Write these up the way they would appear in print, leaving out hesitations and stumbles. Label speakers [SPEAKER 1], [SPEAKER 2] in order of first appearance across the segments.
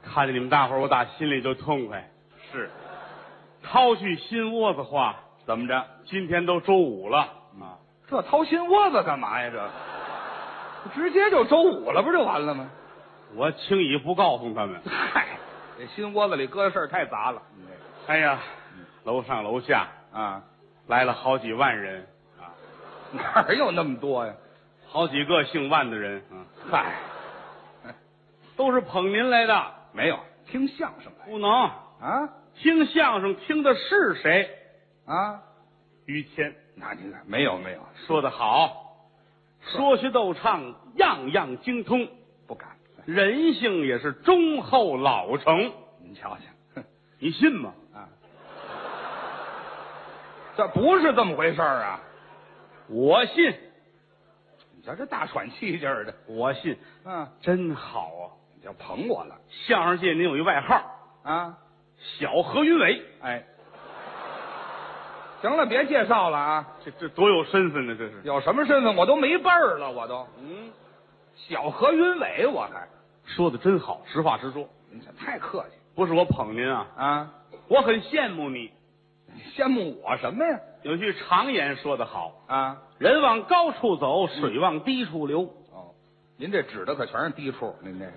[SPEAKER 1] 看见你们大伙儿，我打心里就痛快。
[SPEAKER 2] 是，
[SPEAKER 1] 掏句心窝子话，
[SPEAKER 2] 怎么着？
[SPEAKER 1] 今天都周五了啊，
[SPEAKER 2] 这掏心窝子干嘛呀？这直接就周五了，不就完了吗？
[SPEAKER 1] 我轻易不告诉他们。
[SPEAKER 2] 嗨，这心窝子里搁的事儿太杂了。
[SPEAKER 1] 哎呀，楼上楼下
[SPEAKER 2] 啊，
[SPEAKER 1] 来了好几万人啊，
[SPEAKER 2] 哪儿有那么多呀？
[SPEAKER 1] 好几个姓万的人啊，
[SPEAKER 2] 嗨，
[SPEAKER 1] 都是捧您来的。
[SPEAKER 2] 没有听相声来
[SPEAKER 1] 不能
[SPEAKER 2] 啊
[SPEAKER 1] 听相声，听的是谁？
[SPEAKER 2] 啊？
[SPEAKER 1] 于谦
[SPEAKER 2] 那你看没有
[SPEAKER 1] 说得好，说学逗唱样样精通，
[SPEAKER 2] 不敢。
[SPEAKER 1] 人性也是忠厚老成。
[SPEAKER 2] 您瞧瞧，哼
[SPEAKER 1] 你信吗？
[SPEAKER 2] 啊，这不是这么回事儿啊！
[SPEAKER 1] 我信，
[SPEAKER 2] 你瞧这大喘气劲儿的，
[SPEAKER 1] 我信，真好啊！
[SPEAKER 2] 你就捧我了
[SPEAKER 1] 相声界您有一外号，
[SPEAKER 2] 啊！
[SPEAKER 1] 小何云伟。
[SPEAKER 2] 哎，行了，别介绍了啊！
[SPEAKER 1] 这多有身份呢，这是。
[SPEAKER 2] 有什么身份？我都没辈儿了，我都。小何云伟，我还
[SPEAKER 1] 说的真好，实话实说。
[SPEAKER 2] 您这太客气
[SPEAKER 1] 不是我捧您啊，
[SPEAKER 2] 啊！
[SPEAKER 1] 我很羡慕你。
[SPEAKER 2] 羡慕我什么呀？
[SPEAKER 1] 有句常言说得好，
[SPEAKER 2] 啊！
[SPEAKER 1] 人往高处走，水往低处流。
[SPEAKER 2] 哦，您这指的可全是低处，您这个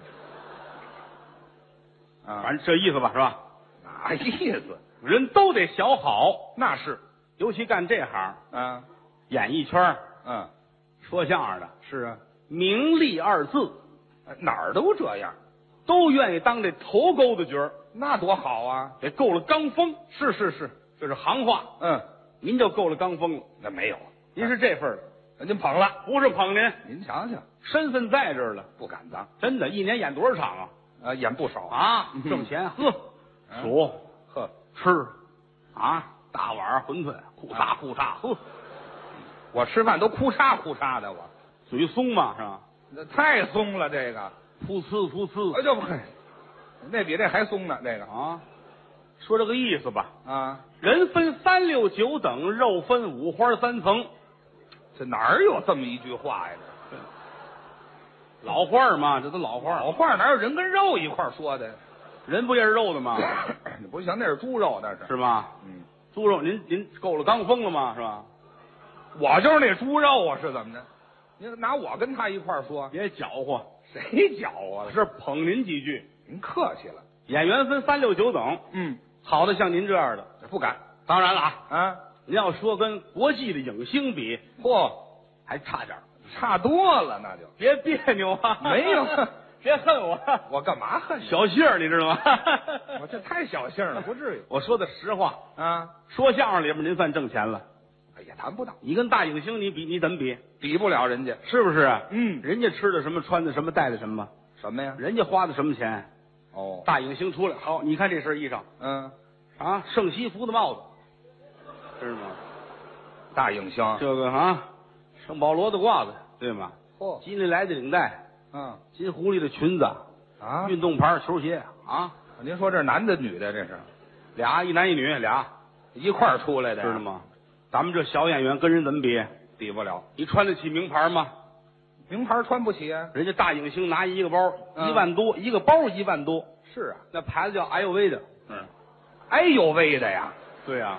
[SPEAKER 2] 啊，
[SPEAKER 1] 反正这意思吧，是吧？
[SPEAKER 2] 哪意思？
[SPEAKER 1] 人都得学好，
[SPEAKER 2] 那是
[SPEAKER 1] 尤其干这行，
[SPEAKER 2] 啊，
[SPEAKER 1] 演艺圈，说相声的，
[SPEAKER 2] 是啊，
[SPEAKER 1] 名利二字
[SPEAKER 2] 哪儿都这样，
[SPEAKER 1] 都愿意当这头钩的角儿，
[SPEAKER 2] 那多好啊！
[SPEAKER 1] 得够了刚风，
[SPEAKER 2] 是，
[SPEAKER 1] 这是行话。您就够了刚风了。
[SPEAKER 2] 那没有，
[SPEAKER 1] 您是这份儿的，
[SPEAKER 2] 您捧了，
[SPEAKER 1] 不是捧您，
[SPEAKER 2] 您瞧瞧，
[SPEAKER 1] 身份在这儿了，
[SPEAKER 2] 不敢当
[SPEAKER 1] 真的，一年演多少场啊？
[SPEAKER 2] 演不少
[SPEAKER 1] 啊，挣钱喝，数
[SPEAKER 2] 呵，
[SPEAKER 1] 吃，啊，大碗馄饨，裤衩喝，
[SPEAKER 2] 我吃饭都哭嚓的，我
[SPEAKER 1] 嘴松嘛是吧？
[SPEAKER 2] 那太松了，这个
[SPEAKER 1] 噗呲，
[SPEAKER 2] 这不，那比这还松呢，这个
[SPEAKER 1] 啊，说这个意思吧，
[SPEAKER 2] 啊，
[SPEAKER 1] 人分3、6、9等，肉分5花3层，
[SPEAKER 2] 这哪儿有这么一句话呀？
[SPEAKER 1] 老话儿嘛，这都老话儿。
[SPEAKER 2] 老话哪有人跟肉一块儿说的？
[SPEAKER 1] 人不也是肉的吗？
[SPEAKER 2] 不行，那是猪肉，那是
[SPEAKER 1] 是吗？猪肉您够了刚风了吗？是吧？
[SPEAKER 2] 我就是那猪肉啊，是怎么着？您拿我跟他一块儿说，
[SPEAKER 1] 别搅和，
[SPEAKER 2] 谁搅和了？
[SPEAKER 1] 是捧您几句。
[SPEAKER 2] 您客气了。
[SPEAKER 1] 演员分3、6、9等，好的像您这样的
[SPEAKER 2] 不敢。
[SPEAKER 1] 当然了
[SPEAKER 2] 啊，
[SPEAKER 1] 您要说跟国际的影星比，
[SPEAKER 2] 嚯，
[SPEAKER 1] 还差点儿，
[SPEAKER 2] 差多了，那就
[SPEAKER 1] 别别扭啊！
[SPEAKER 2] 没有，
[SPEAKER 1] 别恨我，
[SPEAKER 2] 我干嘛恨你？
[SPEAKER 1] 小性儿你知道吗？
[SPEAKER 2] 我这太小性了，不至于。
[SPEAKER 1] 我说的实话
[SPEAKER 2] 啊，
[SPEAKER 1] 说相声里边您算挣钱了。
[SPEAKER 2] 哎呀，谈不到。
[SPEAKER 1] 你跟大影星你怎么比？
[SPEAKER 2] 比不了人家，
[SPEAKER 1] 是不是？
[SPEAKER 2] 人
[SPEAKER 1] 家吃的什么，穿的什么，戴的什么？
[SPEAKER 2] 什么呀？
[SPEAKER 1] 人家花的什么钱？
[SPEAKER 2] 哦，
[SPEAKER 1] 大影星出来，好，你看这身衣裳，圣西服的帽子，知道吗？
[SPEAKER 2] 大影星，
[SPEAKER 1] 这个圣保罗的褂子，对吗？金利来的领带，金狐狸的裙子，运动牌球鞋啊。
[SPEAKER 2] 您说这是男的女的？这是
[SPEAKER 1] 俩，一男一女，俩
[SPEAKER 2] 一块儿出来的，
[SPEAKER 1] 知道吗？咱们这小演员跟人怎么比？
[SPEAKER 2] 比不了。
[SPEAKER 1] 你穿得起名牌吗？
[SPEAKER 2] 名牌穿不起啊。
[SPEAKER 1] 人家大影星拿一个包1万多，一个包1万多。
[SPEAKER 2] 是啊，
[SPEAKER 1] 那牌子叫 LV 的。
[SPEAKER 2] 哎呦喂的呀。
[SPEAKER 1] 对呀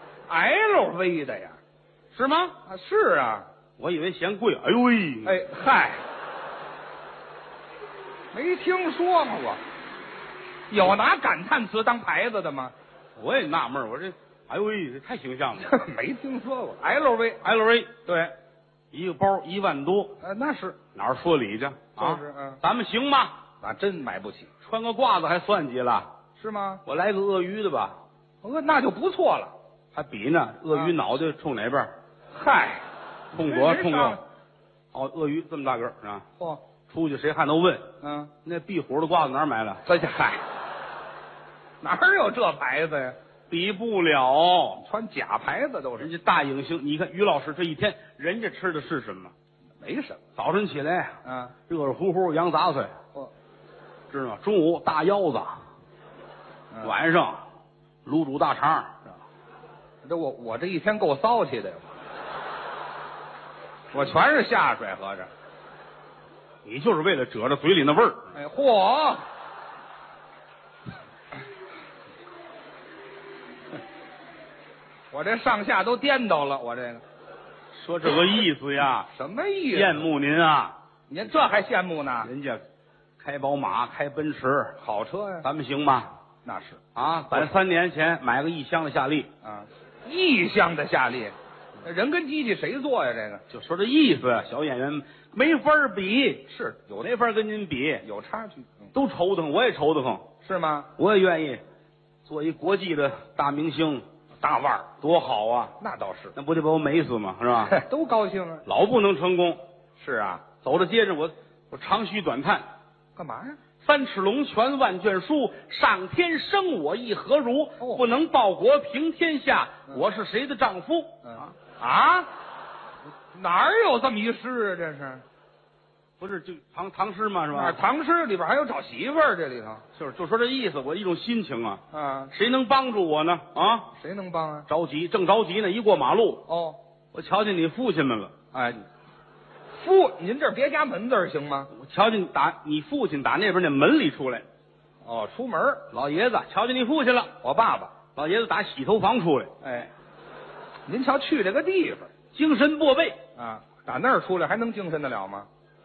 [SPEAKER 2] ，LV 的呀。
[SPEAKER 1] 是吗？
[SPEAKER 2] 是啊，
[SPEAKER 1] 我以为嫌贵。哎呦喂！
[SPEAKER 2] 哎嗨，没听说吗？我有拿感叹词当牌子的吗？
[SPEAKER 1] 我也纳闷，我这哎呦喂，这太形象了。
[SPEAKER 2] 没听说过 LV，
[SPEAKER 1] 对，一个包1万多。
[SPEAKER 2] 那是
[SPEAKER 1] 哪儿说理去啊？
[SPEAKER 2] 就是
[SPEAKER 1] 咱们行吗？
[SPEAKER 2] 那真买不起。
[SPEAKER 1] 穿个褂子还算计了？
[SPEAKER 2] 是吗？
[SPEAKER 1] 我来个鳄鱼的吧。
[SPEAKER 2] 那就不错了。
[SPEAKER 1] 还比呢？鳄鱼脑袋冲哪边？
[SPEAKER 2] 嗨，
[SPEAKER 1] 冲左冲右。鳄鱼这么大个儿啊！出去谁看都问。那壁虎的褂子哪儿买了？
[SPEAKER 2] 嗨，哪有这牌子呀？
[SPEAKER 1] 比不了，
[SPEAKER 2] 穿假牌子都是。
[SPEAKER 1] 人家大影星，你看于老师这一天，人家吃的是什么？
[SPEAKER 2] 没什么。
[SPEAKER 1] 早晨起来，热热乎乎羊杂碎，知道吗？中午大腰子，晚上卤煮大肠。
[SPEAKER 2] 这我这一天够骚气的，我全是下水，合着。
[SPEAKER 1] 你就是为了遮着嘴里那味儿。
[SPEAKER 2] 哎，嚯！ 我这上下都颠倒了，我这个
[SPEAKER 1] 说这个意思呀，
[SPEAKER 2] 什么意思？
[SPEAKER 1] 羡慕您啊！
[SPEAKER 2] 您这还羡慕呢？
[SPEAKER 1] 人家开宝马，开奔驰，
[SPEAKER 2] 好车呀，
[SPEAKER 1] 咱们行吗？
[SPEAKER 2] 那是
[SPEAKER 1] 啊，咱3年前买个1箱的夏利，
[SPEAKER 2] 啊，异乡的夏利，人跟机器谁做呀？这个
[SPEAKER 1] 就说这意思，小演员没法比，
[SPEAKER 2] 是有
[SPEAKER 1] 没法跟您比，
[SPEAKER 2] 有差距，
[SPEAKER 1] 都愁得慌，我也愁得慌，
[SPEAKER 2] 是吗？
[SPEAKER 1] 我也愿意做一国际的大明星、大腕儿，多好啊！
[SPEAKER 2] 那倒是，
[SPEAKER 1] 那不得把我美死吗？是吧？
[SPEAKER 2] 都高兴啊。
[SPEAKER 1] 老不能成功，
[SPEAKER 2] 是啊，
[SPEAKER 1] 走到街上我长吁短叹，
[SPEAKER 2] 干嘛呀？
[SPEAKER 1] 三尺龙泉万卷书，上天生我亦何如？
[SPEAKER 2] 哦
[SPEAKER 1] 不能报国平天下，我是谁的丈夫？
[SPEAKER 2] 啊？哪儿有这么一诗啊？这是
[SPEAKER 1] 不是就唐诗嘛，是吧？
[SPEAKER 2] 唐诗里边还有找媳妇儿，这里头
[SPEAKER 1] 就说这意思，我一种心情啊。
[SPEAKER 2] 啊，
[SPEAKER 1] 谁能帮助我呢？啊，
[SPEAKER 2] 谁能帮啊？
[SPEAKER 1] 着急，正着急呢，一过马路，
[SPEAKER 2] 哦，
[SPEAKER 1] 我瞧见你父亲们了。
[SPEAKER 2] 哎，您这别加门字儿行吗？
[SPEAKER 1] 我瞧见你父亲打那边那门里出来，
[SPEAKER 2] 哦，出门儿
[SPEAKER 1] 老爷子瞧见你父亲了。
[SPEAKER 2] 我爸爸，
[SPEAKER 1] 老爷子打洗头房出来，
[SPEAKER 2] 哎，您瞧去这个地方
[SPEAKER 1] 精神过备。
[SPEAKER 2] 啊，打那儿出来还能精神得了吗？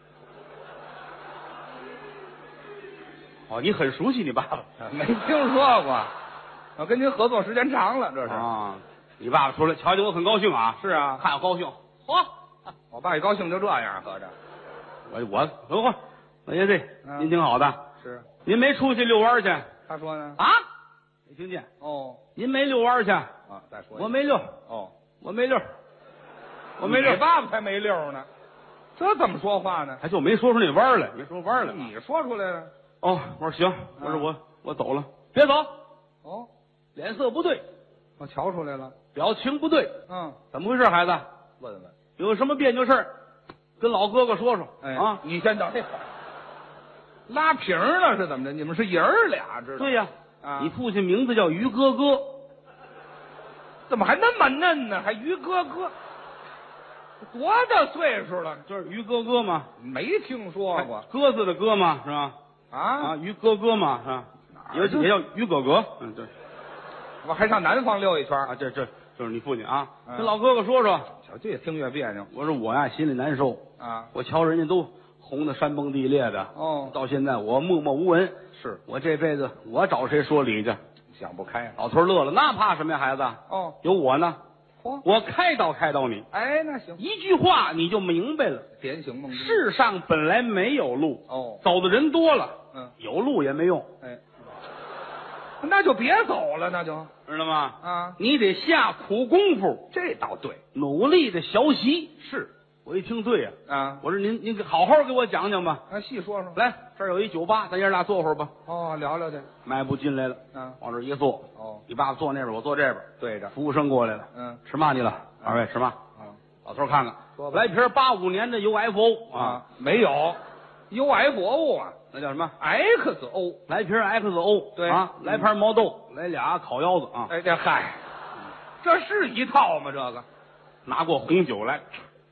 [SPEAKER 1] 哦，你很熟悉你爸爸
[SPEAKER 2] 没听说过，我跟您合作时间长了，这是
[SPEAKER 1] 啊？你爸爸出来瞧见我很高兴啊。
[SPEAKER 2] 是啊，
[SPEAKER 1] 看我高兴，嚯！
[SPEAKER 2] 我爸一高兴就这样，合着
[SPEAKER 1] 我等会儿，老爷子，您挺好的，
[SPEAKER 2] 是。
[SPEAKER 1] 您没出去遛弯去
[SPEAKER 2] 他说呢？
[SPEAKER 1] 啊？没听见？
[SPEAKER 2] 哦
[SPEAKER 1] 您没遛弯去？
[SPEAKER 2] 啊，再说一
[SPEAKER 1] 我没遛，
[SPEAKER 2] 哦，
[SPEAKER 1] 我没遛，我没遛
[SPEAKER 2] 你，爸爸才没溜呢，这怎么说话呢？
[SPEAKER 1] 还就没说出那弯儿来，没说弯儿来嘛。
[SPEAKER 2] 你说出来了。
[SPEAKER 1] 哦，我说行，我说我走了，别走，
[SPEAKER 2] 哦，
[SPEAKER 1] 脸色不对，
[SPEAKER 2] 我瞧出来了。
[SPEAKER 1] 表情不对，
[SPEAKER 2] 嗯，
[SPEAKER 1] 怎么回事？孩子，
[SPEAKER 2] 问问。
[SPEAKER 1] 有什么别扭事儿跟老哥哥说说。
[SPEAKER 2] 哎
[SPEAKER 1] 啊，
[SPEAKER 2] 你先等会儿，拉平了是怎么着？你们是爷儿俩，知道？
[SPEAKER 1] 对呀，
[SPEAKER 2] 啊，
[SPEAKER 1] 你父亲名字叫于哥哥，
[SPEAKER 2] 怎么还那么嫩呢？还于哥哥，多大岁数了？
[SPEAKER 1] 就是于哥哥嘛，
[SPEAKER 2] 没听说过
[SPEAKER 1] 鸽子的鸽嘛，是吧？
[SPEAKER 2] 啊？
[SPEAKER 1] 于哥哥嘛，是吧？也叫于哥哥，对
[SPEAKER 2] 我还上南方溜一圈
[SPEAKER 1] 啊，这就是你父亲啊，
[SPEAKER 2] 嗯
[SPEAKER 1] 跟老哥哥说说。
[SPEAKER 2] 小越听越别扭
[SPEAKER 1] 我说我呀心里难受，
[SPEAKER 2] 啊。
[SPEAKER 1] 我瞧人家都红的山崩地裂的，
[SPEAKER 2] 哦，
[SPEAKER 1] 到现在我默默无闻，
[SPEAKER 2] 是
[SPEAKER 1] 我这辈子我找谁说理去？
[SPEAKER 2] 想不开。
[SPEAKER 1] 老头乐了，那怕什么呀，孩子？
[SPEAKER 2] 哦，
[SPEAKER 1] 有我呢，
[SPEAKER 2] 嚯，
[SPEAKER 1] 我开导你，
[SPEAKER 2] 哎，那行，
[SPEAKER 1] 一句话你就明白了。
[SPEAKER 2] 点醒梦中。
[SPEAKER 1] 世上本来没有路，
[SPEAKER 2] 哦，
[SPEAKER 1] 走的人多了，
[SPEAKER 2] 嗯，
[SPEAKER 1] 有路也没用，
[SPEAKER 2] 哎，那就别走了，那就
[SPEAKER 1] 知道吗？
[SPEAKER 2] 啊，
[SPEAKER 1] 你得下苦功夫，
[SPEAKER 2] 这倒对，
[SPEAKER 1] 努力的学习。是我一听对呀，
[SPEAKER 2] 啊，
[SPEAKER 1] 我说您好好给我讲讲吧。
[SPEAKER 2] 那细说说。
[SPEAKER 1] 来，这儿有一酒吧，咱爷俩坐会儿吧。
[SPEAKER 2] 哦，聊聊去。
[SPEAKER 1] 迈步进来了，
[SPEAKER 2] 啊，
[SPEAKER 1] 往这儿一坐。
[SPEAKER 2] 哦，
[SPEAKER 1] 你爸爸坐那边，我坐这边。
[SPEAKER 2] 对着。
[SPEAKER 1] 服务生过来了，
[SPEAKER 2] 嗯，
[SPEAKER 1] 吃嘛去了？二位吃嘛？
[SPEAKER 2] 啊
[SPEAKER 1] 老头看看，
[SPEAKER 2] 说吧
[SPEAKER 1] 来瓶85年的 UFO
[SPEAKER 2] 啊，没有 UFO 啊
[SPEAKER 1] 那叫什么？
[SPEAKER 2] ，XO。
[SPEAKER 1] 来瓶 XO，
[SPEAKER 2] 对
[SPEAKER 1] 啊，来盘毛豆，来俩烤腰子啊，
[SPEAKER 2] 哎，这嗨，这是一套吗？这个
[SPEAKER 1] 拿过红酒来，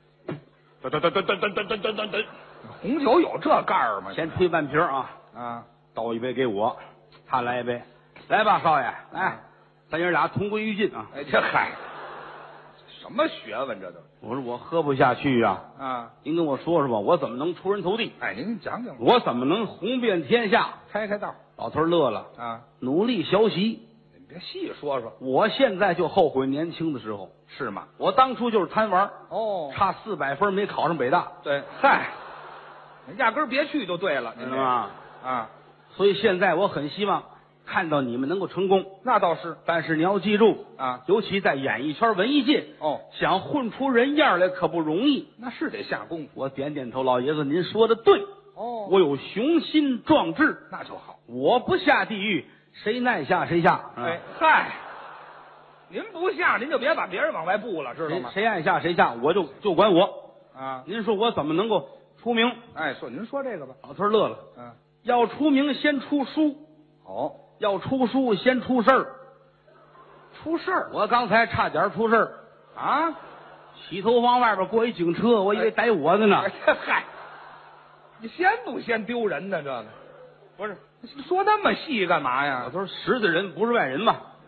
[SPEAKER 1] 噔，
[SPEAKER 2] 红酒有这盖儿吗？
[SPEAKER 1] 先推半瓶啊，
[SPEAKER 2] 啊，
[SPEAKER 1] 倒一杯给我，他来一杯，来吧，少爷，来，咱爷俩同归于尽啊！
[SPEAKER 2] 哎，这嗨，什么学问这都
[SPEAKER 1] 我说我喝不下去呀，
[SPEAKER 2] 啊？
[SPEAKER 1] 您跟我说说吧，我怎么能出人头地？
[SPEAKER 2] 哎，您讲讲，
[SPEAKER 1] 我怎么能红遍天下？
[SPEAKER 2] 开开道
[SPEAKER 1] 老头乐了，
[SPEAKER 2] 啊！
[SPEAKER 1] 努力学习。
[SPEAKER 2] 你别细说说，
[SPEAKER 1] 我现在就后悔年轻的时候，
[SPEAKER 2] 是吗？
[SPEAKER 1] 我当初就是贪玩，
[SPEAKER 2] 哦，
[SPEAKER 1] 差400分没考上北大，
[SPEAKER 2] 对，嗨，压根儿别去就对了，
[SPEAKER 1] 知道吗？
[SPEAKER 2] 啊，
[SPEAKER 1] 所以现在我很希望看到你们能够成功。
[SPEAKER 2] 那倒是
[SPEAKER 1] 但是你要记住
[SPEAKER 2] 啊，
[SPEAKER 1] 尤其在演艺圈、文艺界，
[SPEAKER 2] 哦，
[SPEAKER 1] 想混出人样来可不容易。
[SPEAKER 2] 那是得下功夫。
[SPEAKER 1] 我点点头，老爷子您说的对，
[SPEAKER 2] 哦，
[SPEAKER 1] 我有雄心壮志，
[SPEAKER 2] 那就好。
[SPEAKER 1] 我不下地狱，谁耐下谁下。
[SPEAKER 2] 哎，嗨，您不下，您就别把别人往外布了，知道吗？
[SPEAKER 1] 谁谁爱下谁下，我就管我。
[SPEAKER 2] 啊，
[SPEAKER 1] 您说我怎么能够出名？
[SPEAKER 2] 哎，说您说这个吧。
[SPEAKER 1] 老头乐了，
[SPEAKER 2] 嗯，
[SPEAKER 1] 要出名先出书，
[SPEAKER 2] 好，
[SPEAKER 1] 要出书先出事儿。
[SPEAKER 2] 出事儿
[SPEAKER 1] 我刚才差点出事儿，
[SPEAKER 2] 啊！
[SPEAKER 1] 洗头房外边过一警车，我以为逮我的呢。
[SPEAKER 2] 哎嗨，你先不先丢人呢？这个
[SPEAKER 1] 不是，
[SPEAKER 2] 说那么细干嘛呀
[SPEAKER 1] 老？头识的人不是外人嘛，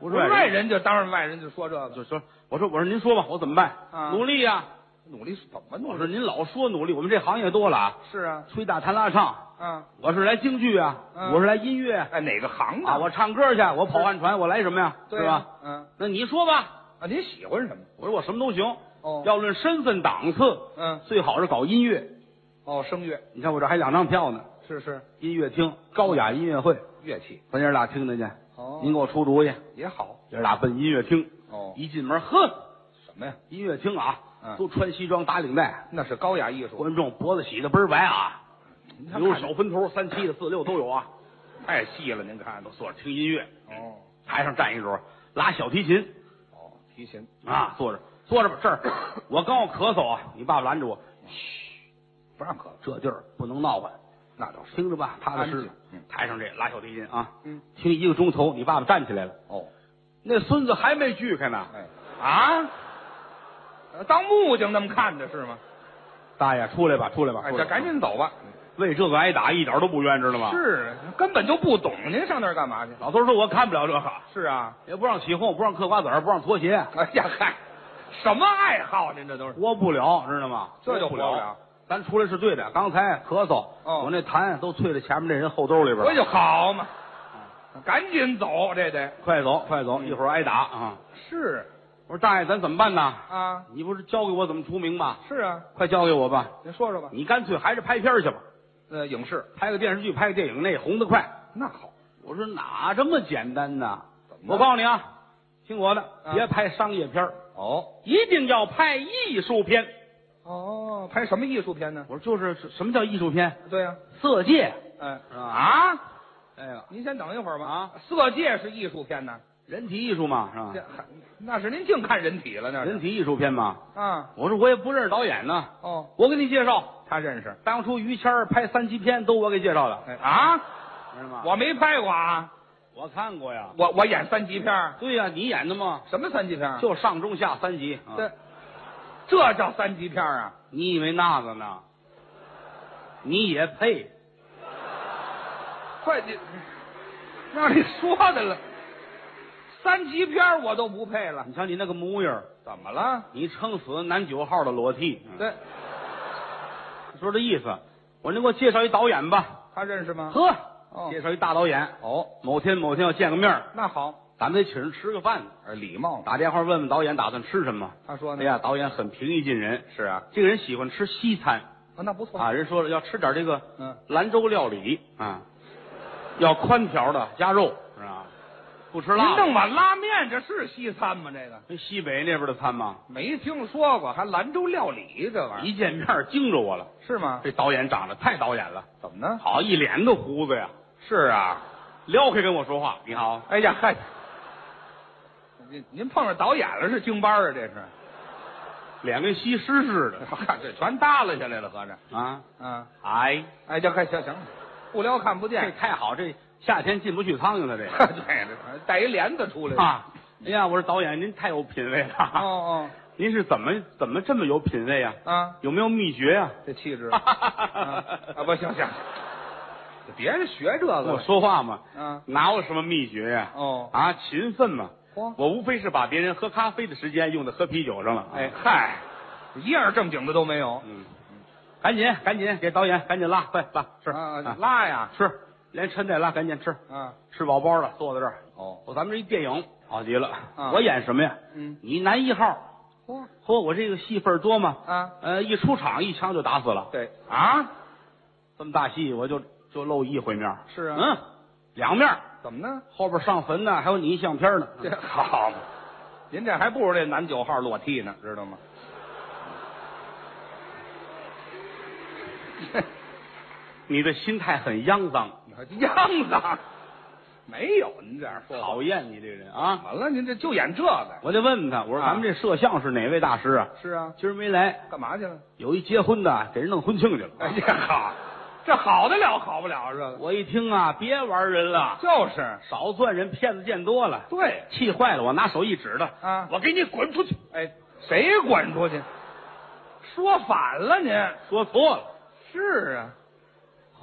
[SPEAKER 1] 不是
[SPEAKER 2] 外人就当然外人就说这个，
[SPEAKER 1] 就说我说您说吧，我怎么办？努力呀，
[SPEAKER 2] 努力是怎么努力？
[SPEAKER 1] 我说您老说努力，我们这行业多了啊。
[SPEAKER 2] 是啊，
[SPEAKER 1] 吹大弹拉唱，我是来京剧啊，我是来音乐，
[SPEAKER 2] 哎，哪个行
[SPEAKER 1] 啊？我唱歌去，我跑旱船，我来什么呀？是吧？那你说吧，
[SPEAKER 2] 啊，您喜欢什么？
[SPEAKER 1] 我说我什么都行。
[SPEAKER 2] 哦，
[SPEAKER 1] 要论身份档次，最好是搞音乐。
[SPEAKER 2] 哦，声乐。
[SPEAKER 1] 你看我这还2张票呢。
[SPEAKER 2] 是
[SPEAKER 1] 音乐厅，高雅音乐会，
[SPEAKER 2] 乐器，
[SPEAKER 1] 咱爷俩听听去。
[SPEAKER 2] 哦，
[SPEAKER 1] 您给我出主意
[SPEAKER 2] 也好。
[SPEAKER 1] 爷俩奔音乐厅。
[SPEAKER 2] 哦，
[SPEAKER 1] 一进门，呵，
[SPEAKER 2] 什么呀？
[SPEAKER 1] 音乐厅啊，都穿西装打领带，
[SPEAKER 2] 那是高雅艺术。
[SPEAKER 1] 观众脖子洗的倍儿白啊，有小分头，37的、46都有啊，
[SPEAKER 2] 太细了。您看，
[SPEAKER 1] 都坐着听音乐。
[SPEAKER 2] 哦，
[SPEAKER 1] 台上站一桌拉小提琴。
[SPEAKER 2] 哦，提琴
[SPEAKER 1] 啊，坐着吧，这儿我刚要咳嗽啊，你爸爸拦着我，嘘，
[SPEAKER 2] 不让咳，
[SPEAKER 1] 这地儿不能闹唤。那倒是，听着吧，踏踏实实。台上这拉小提琴啊，听1个钟头，你爸爸站起来了。哦，那孙子还没锯开呢。
[SPEAKER 2] 哎，啊，当木匠那么看的是吗？
[SPEAKER 1] 大爷，出来吧，出来吧，
[SPEAKER 2] 哎，这赶紧走吧。
[SPEAKER 1] 为这个挨打一点都不冤，知道吗？
[SPEAKER 2] 是，根本就不懂，您上那儿干嘛去？
[SPEAKER 1] 老头说我看不了这个。
[SPEAKER 2] 是啊，
[SPEAKER 1] 也不让起哄，不让嗑瓜子儿，不让脱鞋。
[SPEAKER 2] 哎呀嗨，什么爱好？您这都是
[SPEAKER 1] 活不了，知道吗？
[SPEAKER 2] 这就活不了。
[SPEAKER 1] 咱出来是对的，刚才咳嗽，我那痰都啐在前面这人后兜里边。
[SPEAKER 2] 我就好嘛，赶紧走，这得
[SPEAKER 1] 快走，快走，一会儿挨打啊！
[SPEAKER 2] 是，
[SPEAKER 1] 我说大爷，咱怎么办呢？
[SPEAKER 2] 啊，
[SPEAKER 1] 你不是教给我怎么出名吗？
[SPEAKER 2] 是啊，
[SPEAKER 1] 快教给我吧。
[SPEAKER 2] 您说说吧。
[SPEAKER 1] 你干脆还是拍片去吧。
[SPEAKER 2] 影视
[SPEAKER 1] 拍个电视剧，拍个电影，那红得快。
[SPEAKER 2] 那好，
[SPEAKER 1] 我说哪这么简单呢？我告诉你啊，听我的，别拍商业片
[SPEAKER 2] 哦，
[SPEAKER 1] 一定要拍艺术片。
[SPEAKER 2] 哦，拍什么艺术片呢？
[SPEAKER 1] 我说就是什么叫艺术片？
[SPEAKER 2] 对呀，
[SPEAKER 1] 色戒。
[SPEAKER 2] 哎
[SPEAKER 1] 啊，哎呀，
[SPEAKER 2] 您先等一会儿吧。
[SPEAKER 1] 啊，
[SPEAKER 2] 色戒是艺术片呢，
[SPEAKER 1] 人体艺术嘛，是吧？
[SPEAKER 2] 那是您净看人体了，那
[SPEAKER 1] 人体艺术片嘛。
[SPEAKER 2] 啊，
[SPEAKER 1] 我说我也不认识导演呢。
[SPEAKER 2] 哦，
[SPEAKER 1] 我给你介绍，
[SPEAKER 2] 他认识。
[SPEAKER 1] 当初于谦拍3级片都我给介绍的。
[SPEAKER 2] 哎啊，
[SPEAKER 1] 知道吗？
[SPEAKER 2] 我没拍过啊。
[SPEAKER 1] 我看过呀。
[SPEAKER 2] 我演3级片。对
[SPEAKER 1] 呀，你演的吗？
[SPEAKER 2] 什么3级片？
[SPEAKER 1] 就上中下3级。
[SPEAKER 2] 这叫3级片啊？
[SPEAKER 1] 你以为那个呢？你也配？
[SPEAKER 2] 快，你让你说的了，3级片我都不配了。
[SPEAKER 1] 你瞧你那个模样，
[SPEAKER 2] 怎么了？
[SPEAKER 1] 你撑死男9号的裸替。
[SPEAKER 2] 对，
[SPEAKER 1] 说这意思。我说您给我介绍一导演吧。
[SPEAKER 2] 他认识吗？
[SPEAKER 1] 呵，介绍一大导演。
[SPEAKER 2] 哦，
[SPEAKER 1] 某天要见个面。那
[SPEAKER 2] 好，
[SPEAKER 1] 咱们得请人吃个饭。
[SPEAKER 2] 礼貌。
[SPEAKER 1] 打电话问问导演打算吃什么。
[SPEAKER 2] 他说呢？
[SPEAKER 1] 哎呀，导演很平易近人。
[SPEAKER 2] 是啊，
[SPEAKER 1] 这个人喜欢吃西餐。
[SPEAKER 2] 那不错
[SPEAKER 1] 啊。人说了要吃点这个兰州料理啊，要宽条的加肉是吧？不吃辣。您
[SPEAKER 2] 弄碗拉面，这是西餐吗？这个
[SPEAKER 1] 西北那边的餐吗？
[SPEAKER 2] 没听说过，还兰州料理这玩意儿。
[SPEAKER 1] 一见面惊着我了。
[SPEAKER 2] 是吗？
[SPEAKER 1] 这导演长得太导演了。
[SPEAKER 2] 怎么呢？
[SPEAKER 1] 好，一脸的胡子呀。
[SPEAKER 2] 是啊，
[SPEAKER 1] 撩开跟我说话。你好。
[SPEAKER 2] 哎呀嗨，您碰上导演了是京班啊？这是，
[SPEAKER 1] 脸跟西施似的。
[SPEAKER 2] 看这全耷拉下来了，合着
[SPEAKER 1] 啊。
[SPEAKER 2] 哎，这快行，不撩看不见。
[SPEAKER 1] 这太好，这夏天进不去苍蝇了。这个
[SPEAKER 2] 对，带一帘子出来
[SPEAKER 1] 啊。哎呀，我说导演，您太有品位了。
[SPEAKER 2] 哦，
[SPEAKER 1] 您是怎么这么有品位呀？
[SPEAKER 2] 啊，
[SPEAKER 1] 有没有秘诀呀？
[SPEAKER 2] 这气质啊，不行，别人学这个，
[SPEAKER 1] 我说话嘛，
[SPEAKER 2] 啊，
[SPEAKER 1] 哪有什么秘诀呀？
[SPEAKER 2] 哦，
[SPEAKER 1] 啊，勤奋嘛。我无非是把别人喝咖啡的时间用在喝啤酒上了。
[SPEAKER 2] 哎嗨，一样正经的都没有。
[SPEAKER 1] 赶紧给导演赶紧拉，快拉吃
[SPEAKER 2] 拉呀，
[SPEAKER 1] 吃，连抻带拉，赶紧吃。吃饱饱了，坐在这儿。
[SPEAKER 2] 哦，
[SPEAKER 1] 咱们这一电影好极了。我演什么呀？你男1号。嚯，我这个戏份多吗？一出场一枪就打死了。
[SPEAKER 2] 对
[SPEAKER 1] 啊，这么大戏我就露一回面。
[SPEAKER 2] 是啊
[SPEAKER 1] ，2面。
[SPEAKER 2] 怎么呢？
[SPEAKER 1] 后边上坟呢，还有你相片呢。
[SPEAKER 2] 这好嘛，您这还不如这男9号裸替呢，知道吗？
[SPEAKER 1] 你的心态很肮脏。
[SPEAKER 2] 肮脏？没有，您这样说。
[SPEAKER 1] 讨厌你这个人啊！
[SPEAKER 2] 完了，您这就演这个。
[SPEAKER 1] 我得问问他，我说咱们这摄像是哪位大师啊？
[SPEAKER 2] 是啊，
[SPEAKER 1] 今儿没来，
[SPEAKER 2] 干嘛去了？
[SPEAKER 1] 有一结婚的，给人弄婚庆去了。
[SPEAKER 2] 哎呀好，这好得了，好不了这个。
[SPEAKER 1] 我一听啊，别玩人了，
[SPEAKER 2] 就是
[SPEAKER 1] 少赚人，骗子见多了。
[SPEAKER 2] 对，
[SPEAKER 1] 气坏了，我拿手一指他，我给你滚出去！
[SPEAKER 2] 哎，谁滚出去？说反了您，
[SPEAKER 1] 说错了。
[SPEAKER 2] 是啊，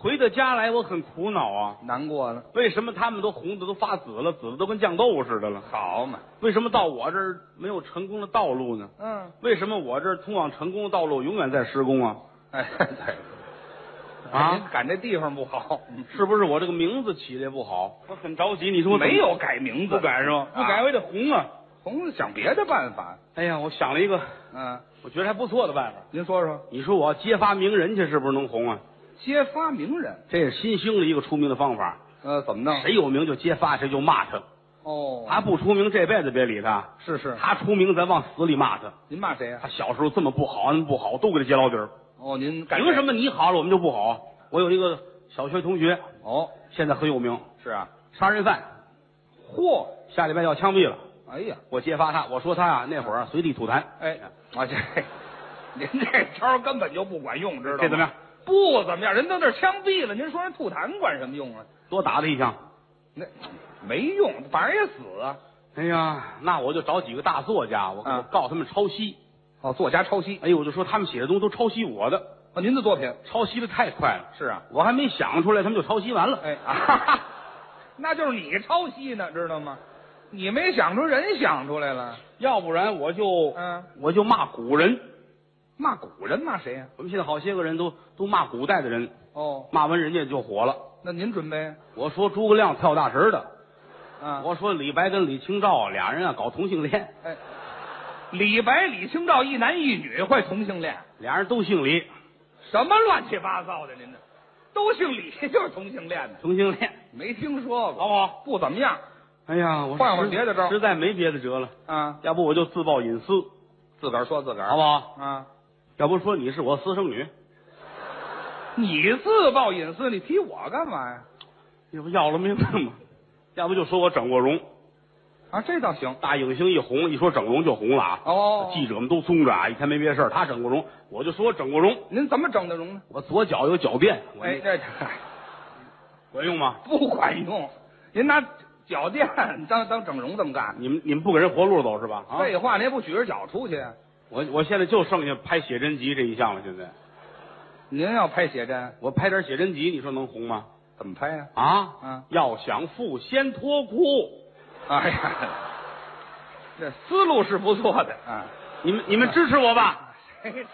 [SPEAKER 1] 回到家来，我很苦恼啊，
[SPEAKER 2] 难过了。
[SPEAKER 1] 为什么他们都红的都发紫了，紫的都跟酱豆似的了？
[SPEAKER 2] 好嘛，
[SPEAKER 1] 为什么到我这儿没有成功的道路呢？为什么我这儿通往成功的道路永远在施工啊？
[SPEAKER 2] 哎，对，啊，您赶这地方不好，
[SPEAKER 1] 是不是我这个名字起的也不好？我很着急。你说
[SPEAKER 2] 没有改名字，
[SPEAKER 1] 不改是吧？不改我也得红啊！
[SPEAKER 2] 红，想别的办法。
[SPEAKER 1] 哎呀，我想了一个，我觉得还不错的办法。
[SPEAKER 2] 您说说。你
[SPEAKER 1] 说我揭发名人去，是不是能红啊？
[SPEAKER 2] 揭发名人，
[SPEAKER 1] 这是新兴的一个出名的方法。
[SPEAKER 2] 怎么弄？
[SPEAKER 1] 谁有名就揭发，谁就骂他。
[SPEAKER 2] 哦，
[SPEAKER 1] 他不出名，这辈子别理他。
[SPEAKER 2] 是，
[SPEAKER 1] 他出名，咱往死里骂他。
[SPEAKER 2] 您骂谁呀？
[SPEAKER 1] 他小时候这么不好，那么不好，都给他揭老底儿。
[SPEAKER 2] 哦，您
[SPEAKER 1] 凭什么你好了我们就不好？我有一个小学同学，现在很有名。
[SPEAKER 2] 是啊，
[SPEAKER 1] 杀人犯。
[SPEAKER 2] 嚯，
[SPEAKER 1] 下礼拜要枪毙了。
[SPEAKER 2] 哎呀，
[SPEAKER 1] 我揭发他，我说他呀那会儿随地吐痰。
[SPEAKER 2] 哎，这您这招根本就不管用，知道吗？
[SPEAKER 1] 这怎么样？
[SPEAKER 2] 不怎么样，人都那枪毙了，您说人吐痰管什么用啊？
[SPEAKER 1] 多打他一枪，
[SPEAKER 2] 那没用，反正也死啊。
[SPEAKER 1] 哎呀，那我就找几个大作家，我告他们抄袭。
[SPEAKER 2] 作家抄袭。
[SPEAKER 1] 哎呦，我就说他们写的东西都抄袭我的。
[SPEAKER 2] 您的作品
[SPEAKER 1] 抄袭的太快了。
[SPEAKER 2] 是啊，
[SPEAKER 1] 我还没想出来，他们就抄袭完了。
[SPEAKER 2] 哎，那就是你抄袭呢，知道吗？你没想出，人想出来了。
[SPEAKER 1] 要不然我就骂古人。
[SPEAKER 2] 骂古人骂谁呀？
[SPEAKER 1] 我们现在好些个人都骂古代的人。骂完人家就火了。
[SPEAKER 2] 那您准备？
[SPEAKER 1] 我说诸葛亮跳大神的。我说李白跟李清照俩人搞同性恋。
[SPEAKER 2] 哎，李白、李清照一男一女会同性恋？
[SPEAKER 1] 俩人都姓李。
[SPEAKER 2] 什么乱七八糟的？您这都姓李就是同性恋的？
[SPEAKER 1] 同性恋
[SPEAKER 2] 没听说过，
[SPEAKER 1] 好不好？
[SPEAKER 2] 不怎么样。
[SPEAKER 1] 哎呀，我
[SPEAKER 2] 换别的招，
[SPEAKER 1] 实在没别的辙了要不我就自曝隐私，
[SPEAKER 2] 自个儿说自个儿，
[SPEAKER 1] 好不好？要不说你是我私生女，
[SPEAKER 2] 你自曝隐私，你提我干嘛呀？
[SPEAKER 1] 这不要了命了吗？要不就说我整过容
[SPEAKER 2] 这倒行。
[SPEAKER 1] 大影星一红，一说整容就红了记者们都松着一天没别事他整过容，我就说我整过容。
[SPEAKER 2] 您怎么整的容呢？
[SPEAKER 1] 我左脚有脚垫。
[SPEAKER 2] 这
[SPEAKER 1] 管用吗？
[SPEAKER 2] 不管用。您拿脚垫当整容这么干？
[SPEAKER 1] 你们不给人活路走是吧？
[SPEAKER 2] 废话，您也不举着脚出去。
[SPEAKER 1] 我现在就剩下拍写真集这一项了。现在
[SPEAKER 2] 您要拍写真，
[SPEAKER 1] 我拍点写真集，你说能红吗？
[SPEAKER 2] 怎么拍呀？
[SPEAKER 1] 要想富先脱裤。
[SPEAKER 2] 哎呀，这思路是不错的
[SPEAKER 1] 你们支持我吧？
[SPEAKER 2] 谁是？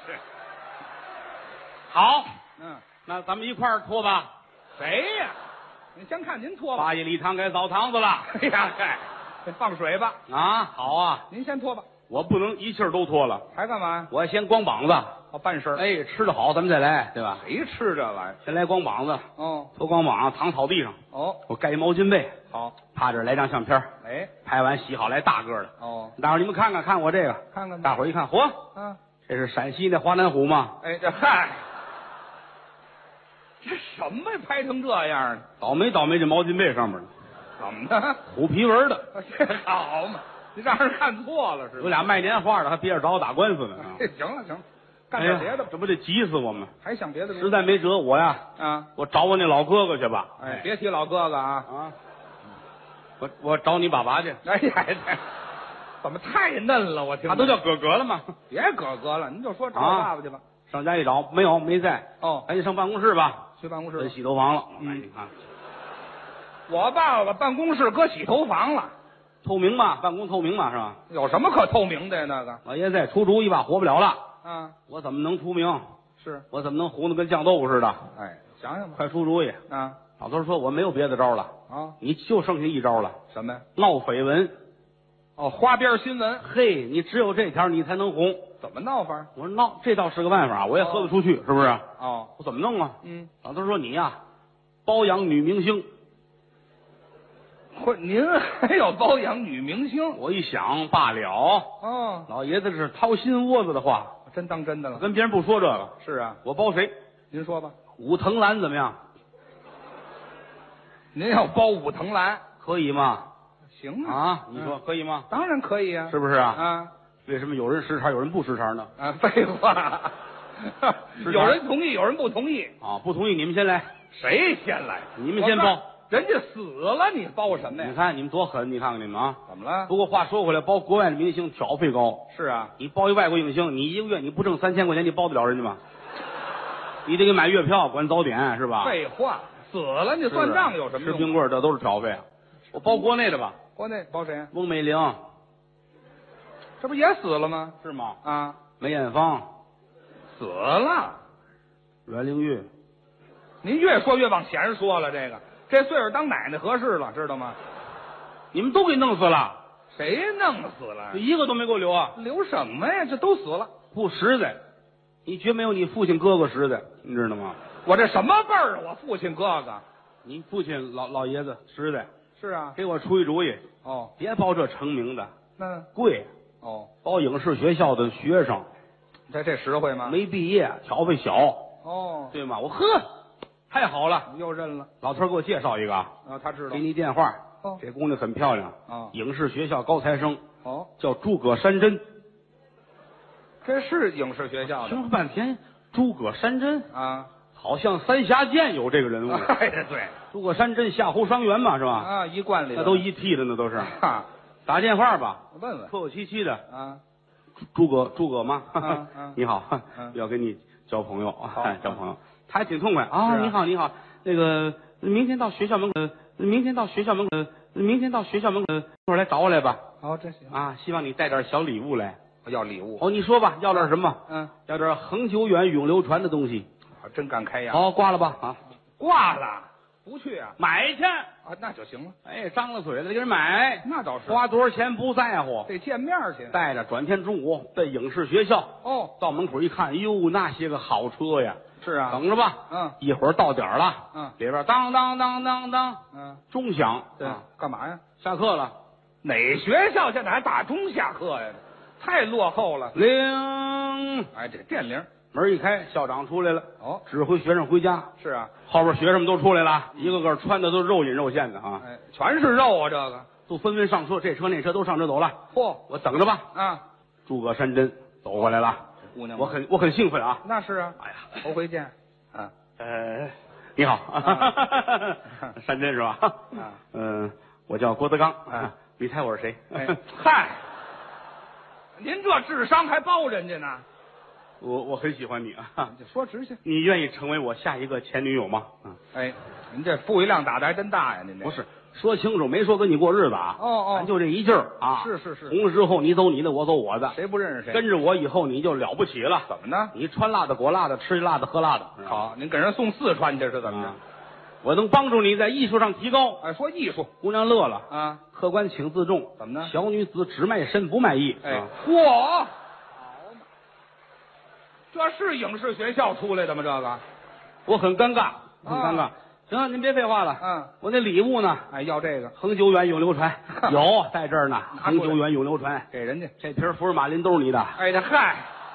[SPEAKER 1] 好，那咱们一块儿脱吧。
[SPEAKER 2] 谁呀？你先看您脱吧。
[SPEAKER 1] 八一礼堂改澡堂子了。
[SPEAKER 2] 哎呀，放水吧。
[SPEAKER 1] 好啊，
[SPEAKER 2] 您先脱吧。
[SPEAKER 1] 我不能一气儿都脱了。
[SPEAKER 2] 还干嘛呀？
[SPEAKER 1] 我先光膀子。
[SPEAKER 2] 半身。
[SPEAKER 1] 吃得好咱们再来，对吧？
[SPEAKER 2] 谁吃这玩意儿？
[SPEAKER 1] 先来光膀子。脱光膀子躺草地上。我盖一毛巾被。
[SPEAKER 2] 好，
[SPEAKER 1] 趴这儿来张相片。拍完洗好来大个的。大伙儿你们看我这个，
[SPEAKER 2] 看看。
[SPEAKER 1] 大伙儿一看，嚯，这是陕西那华南虎吗？
[SPEAKER 2] 这嗨，这什么拍成这样呢？
[SPEAKER 1] 倒霉这毛巾被上面呢。
[SPEAKER 2] 怎么的？
[SPEAKER 1] 虎皮纹的。
[SPEAKER 2] 这好嘛？你让人看错了是吧？
[SPEAKER 1] 有俩卖年画的还憋着找我打官司呢。
[SPEAKER 2] 行了，干点别的吧。
[SPEAKER 1] 这不得急死我们？
[SPEAKER 2] 还想别的？
[SPEAKER 1] 实在没辙，我呀，我找我那老哥哥去吧。
[SPEAKER 2] 别提老哥哥
[SPEAKER 1] 我找你爸爸去。
[SPEAKER 2] 哎呀，怎么太嫩了？我听
[SPEAKER 1] 他都叫哥哥了吗？
[SPEAKER 2] 别哥哥了，您就说找我爸爸去吧。
[SPEAKER 1] 上家一找，没在。赶紧上办公室吧。
[SPEAKER 2] 去办公室。
[SPEAKER 1] 洗头房了。你看，
[SPEAKER 2] 我爸爸办公室搁洗头房了。
[SPEAKER 1] 透明嘛，办公透明嘛，是吧？
[SPEAKER 2] 有什么可透明的呀？那个
[SPEAKER 1] 老爷子出主意吧，活不了了。我怎么能出名？
[SPEAKER 2] 是
[SPEAKER 1] 我怎么能红的跟酱豆腐似的？
[SPEAKER 2] 想想吧，
[SPEAKER 1] 快出主意老头说我没有别的招了你就剩下一招了。
[SPEAKER 2] 什么呀？
[SPEAKER 1] 闹绯闻。
[SPEAKER 2] 花边新闻。
[SPEAKER 1] 嘿，你只有这条你才能红。
[SPEAKER 2] 怎么闹法？
[SPEAKER 1] 我说闹，这倒是个办法，我也喝得出去，是不是？我怎么弄啊？老头说你呀，包养女明星。
[SPEAKER 2] 您还有包养女明星？
[SPEAKER 1] 我一想罢了。老爷子是掏心窝子的话，
[SPEAKER 2] 真当真的了。
[SPEAKER 1] 跟别人不说这个。
[SPEAKER 2] 是啊，
[SPEAKER 1] 我包谁？
[SPEAKER 2] 您说吧。
[SPEAKER 1] 武藤兰怎么样？
[SPEAKER 2] 您要包武藤兰，
[SPEAKER 1] 可以吗？
[SPEAKER 2] 行啊。
[SPEAKER 1] 你说可以吗？
[SPEAKER 2] 当然可以啊。
[SPEAKER 1] 是不是为什么有人识茬，有人不识茬呢？
[SPEAKER 2] 废话，有人同意，有人不同意。
[SPEAKER 1] 不同意你们先来。
[SPEAKER 2] 谁先来？
[SPEAKER 1] 你们先包。
[SPEAKER 2] 人家死了，你包什么呀？
[SPEAKER 1] 你看你们多狠！你看看你们
[SPEAKER 2] 怎么了？
[SPEAKER 1] 不过话说回来，包国外的明星挑费高。
[SPEAKER 2] 是啊，
[SPEAKER 1] 你包一外国影星，你一个月你不挣3000块钱，你包得了人家吗？ 你得给买月票，管早点是吧？
[SPEAKER 2] 废话，死了你算账有什么用？
[SPEAKER 1] 吃冰棍这都是挑费。我包国内的吧？
[SPEAKER 2] 国内包谁？
[SPEAKER 1] 翁美玲，
[SPEAKER 2] 这不也死了吗？
[SPEAKER 1] 是吗？
[SPEAKER 2] 啊，
[SPEAKER 1] 梅艳芳
[SPEAKER 2] 死了。
[SPEAKER 1] 阮玲玉，
[SPEAKER 2] 您越说越往前说了，这岁数当奶奶合适了，知道吗？
[SPEAKER 1] 你们都给弄死了，
[SPEAKER 2] 谁弄死了？
[SPEAKER 1] 一个都没给我留啊！
[SPEAKER 2] 留什么呀？这都死了，
[SPEAKER 1] 不实在，你绝没有你父亲哥哥实在，你知道吗？
[SPEAKER 2] 我这什么辈儿啊？我父亲哥哥，
[SPEAKER 1] 你父亲老爷子实在，
[SPEAKER 2] 是啊。
[SPEAKER 1] 给我出一主意，
[SPEAKER 2] 哦，
[SPEAKER 1] 别报这成名的，
[SPEAKER 2] 那
[SPEAKER 1] 贵。
[SPEAKER 2] 哦，
[SPEAKER 1] 报影视学校的学生，
[SPEAKER 2] 这实惠吗？
[SPEAKER 1] 没毕业，挑费小，
[SPEAKER 2] 哦，
[SPEAKER 1] 对吗？我呵，太好了，
[SPEAKER 2] 又认了。
[SPEAKER 1] 老头儿给我介绍一个啊，
[SPEAKER 2] 他知道。
[SPEAKER 1] 给你电话。
[SPEAKER 2] 哦，
[SPEAKER 1] 这姑娘很漂亮
[SPEAKER 2] 啊，
[SPEAKER 1] 影视学校高材生。
[SPEAKER 2] 哦，
[SPEAKER 1] 叫诸葛山珍。
[SPEAKER 2] 这是影视学校的。
[SPEAKER 1] 听了半天，诸葛山珍
[SPEAKER 2] 啊，
[SPEAKER 1] 好像三峡剑有这个人物。
[SPEAKER 2] 哎，对，
[SPEAKER 1] 诸葛山珍夏侯伤员嘛，是吧？
[SPEAKER 2] 啊，一贯里
[SPEAKER 1] 那都一替的，那都是。
[SPEAKER 2] 哈，
[SPEAKER 1] 打电话吧，
[SPEAKER 2] 问问，
[SPEAKER 1] 客客气气的
[SPEAKER 2] 啊。
[SPEAKER 1] 诸葛吗？你好，要跟你交朋友啊，交朋友。他还挺痛快啊！你好，你好，那个明天到学校门口，明天到学校门口，一会儿来找我来吧。
[SPEAKER 2] 哦，这行
[SPEAKER 1] 啊，希望你带点小礼物来。
[SPEAKER 2] 要礼物
[SPEAKER 1] 哦，你说吧，要点什么？要点恒久远、永流传的东西。
[SPEAKER 2] 真敢开牙。
[SPEAKER 1] 好，挂了吧啊！
[SPEAKER 2] 挂了，不去啊？
[SPEAKER 1] 买去
[SPEAKER 2] 啊，那就行了。
[SPEAKER 1] 哎，张了嘴了，给人买，
[SPEAKER 2] 那倒是，
[SPEAKER 1] 花多少钱不在乎，
[SPEAKER 2] 得见面去。
[SPEAKER 1] 带着转天中午奔影视学校。
[SPEAKER 2] 哦，
[SPEAKER 1] 到门口一看，哟，那些个好车呀！
[SPEAKER 2] 是啊，
[SPEAKER 1] 等着吧。一会儿到点了。里边当当当当当，钟响。
[SPEAKER 2] 对，干嘛呀？
[SPEAKER 1] 下课了。
[SPEAKER 2] 哪学校现在还打钟下课呀？太落后了。
[SPEAKER 1] 铃，
[SPEAKER 2] 哎，这电铃。
[SPEAKER 1] 门一开，校长出来了。
[SPEAKER 2] 哦，
[SPEAKER 1] 指挥学生回家。
[SPEAKER 2] 是啊，
[SPEAKER 1] 后边学生们都出来了，一个个穿的都是肉隐肉现的啊。
[SPEAKER 2] 哎，全是肉啊，这个
[SPEAKER 1] 都纷纷上车，这车那车都上车走了。
[SPEAKER 2] 嚯，
[SPEAKER 1] 我等着吧。
[SPEAKER 2] 啊，
[SPEAKER 1] 诸葛山珍走过来了。
[SPEAKER 2] 这姑娘，
[SPEAKER 1] 我很兴奋啊。
[SPEAKER 2] 那是啊。
[SPEAKER 1] 哎呀，
[SPEAKER 2] 头回见。
[SPEAKER 1] 你好，山珍是吧？我叫郭德纲。你猜我是谁？
[SPEAKER 2] 嗨，您这智商还包人家呢？
[SPEAKER 1] 我很喜欢你啊！
[SPEAKER 2] 就说直些。
[SPEAKER 1] 你愿意成为我下一个前女友吗？
[SPEAKER 2] 哎，您这富一量打的还真大呀！您这
[SPEAKER 1] 不是说清楚，没说跟你过日子啊。咱就这一劲儿啊！
[SPEAKER 2] 是。
[SPEAKER 1] 从之后你走你的，我走我的，
[SPEAKER 2] 谁不认识谁？
[SPEAKER 1] 跟着我以后你就了不起了。
[SPEAKER 2] 怎么呢？
[SPEAKER 1] 你穿辣的裹辣的，吃辣的喝辣的。
[SPEAKER 2] 好，您给人送四川去是怎么着？
[SPEAKER 1] 我能帮助你在艺术上提高。
[SPEAKER 2] 哎，说艺术，
[SPEAKER 1] 姑娘乐了
[SPEAKER 2] 啊！
[SPEAKER 1] 客官请自重。
[SPEAKER 2] 怎么呢？
[SPEAKER 1] 小女子只卖身不卖艺。
[SPEAKER 2] 哎，嚯！这是影视学校出来的吗？这个，
[SPEAKER 1] 我很尴尬，很尴尬。行，您别废话了。我那礼物呢？
[SPEAKER 2] 哎，要这个
[SPEAKER 1] 恒久远永流传，有在这儿呢。恒久远永流传，
[SPEAKER 2] 给人家
[SPEAKER 1] 这瓶福尔马林都是你的。
[SPEAKER 2] 哎呀，嗨，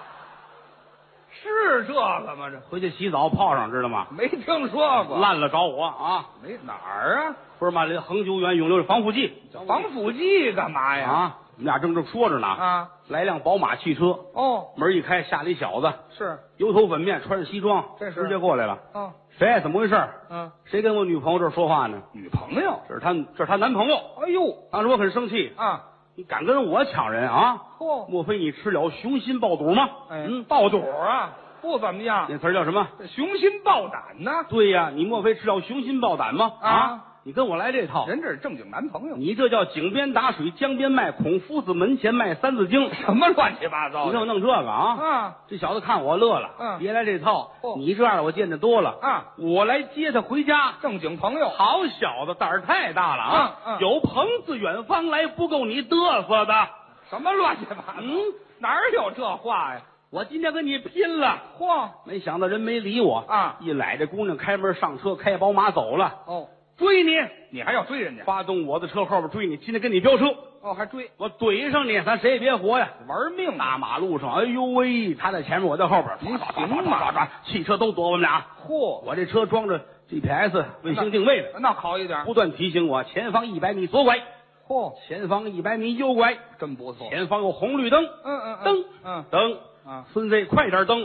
[SPEAKER 2] 是这个吗？这
[SPEAKER 1] 回去洗澡泡上，知道吗？
[SPEAKER 2] 没听说过，
[SPEAKER 1] 烂了找我啊！
[SPEAKER 2] 没哪儿啊？
[SPEAKER 1] 福尔马林恒久远永流防腐剂，
[SPEAKER 2] 防腐剂干嘛呀？
[SPEAKER 1] 啊，我们俩正说着呢。
[SPEAKER 2] 啊，
[SPEAKER 1] 来辆宝马汽车。
[SPEAKER 2] 哦，
[SPEAKER 1] 门一开，下来一小子，
[SPEAKER 2] 是
[SPEAKER 1] 油头粉面，穿着西装，
[SPEAKER 2] 这是
[SPEAKER 1] 直接过来了。
[SPEAKER 2] 哦，
[SPEAKER 1] 谁？怎么回事？谁跟我女朋友这儿说话呢？
[SPEAKER 2] 女朋友？
[SPEAKER 1] 这是他男朋友。
[SPEAKER 2] 哎呦，
[SPEAKER 1] 当时我很生气
[SPEAKER 2] 啊！
[SPEAKER 1] 你敢跟我抢人啊？
[SPEAKER 2] 嚯！
[SPEAKER 1] 莫非你吃了雄心豹肚吗？
[SPEAKER 2] 豹肚啊，不怎么样。
[SPEAKER 1] 那词儿叫什么？
[SPEAKER 2] 雄心豹胆呢？
[SPEAKER 1] 对呀，你莫非吃了雄心豹胆吗？啊！你跟我来这套，
[SPEAKER 2] 人这是正经男朋友，
[SPEAKER 1] 你这叫井边打水江边卖，孔夫子门前卖三字经，
[SPEAKER 2] 什么乱七八糟的？
[SPEAKER 1] 你给我弄这个啊！这小子看我乐了，别来这套，你这样的我见得多了
[SPEAKER 2] 啊！
[SPEAKER 1] 我来接他回家，
[SPEAKER 2] 正经朋友，
[SPEAKER 1] 好小子，胆儿太大了啊！有朋自远方来，不够你嘚瑟的。
[SPEAKER 2] 什么乱七八糟？哪有这话呀？
[SPEAKER 1] 我今天跟你拼了！
[SPEAKER 2] 嚯！
[SPEAKER 1] 没想到人没理我
[SPEAKER 2] 啊！
[SPEAKER 1] 一揽这姑娘开门上车，开宝马走了。
[SPEAKER 2] 哦。
[SPEAKER 1] 追你，
[SPEAKER 2] 你还要追人家？
[SPEAKER 1] 发动我的车后边追你，今天跟你飙车。
[SPEAKER 2] 哦，还追
[SPEAKER 1] 我怼上你，咱谁也别活呀！
[SPEAKER 2] 玩命！
[SPEAKER 1] 大马路上，哎呦喂，他在前面，我在后边，
[SPEAKER 2] 您行吗？
[SPEAKER 1] 汽车都躲我们俩。
[SPEAKER 2] 嚯！
[SPEAKER 1] 我这车装着 GPS 卫星定位的，
[SPEAKER 2] 那好一点，
[SPEAKER 1] 不断提醒我前方100米左拐。
[SPEAKER 2] 嚯！
[SPEAKER 1] 前方100米右拐，
[SPEAKER 2] 真不错。
[SPEAKER 1] 前方有红绿灯。灯。孙子快点蹬。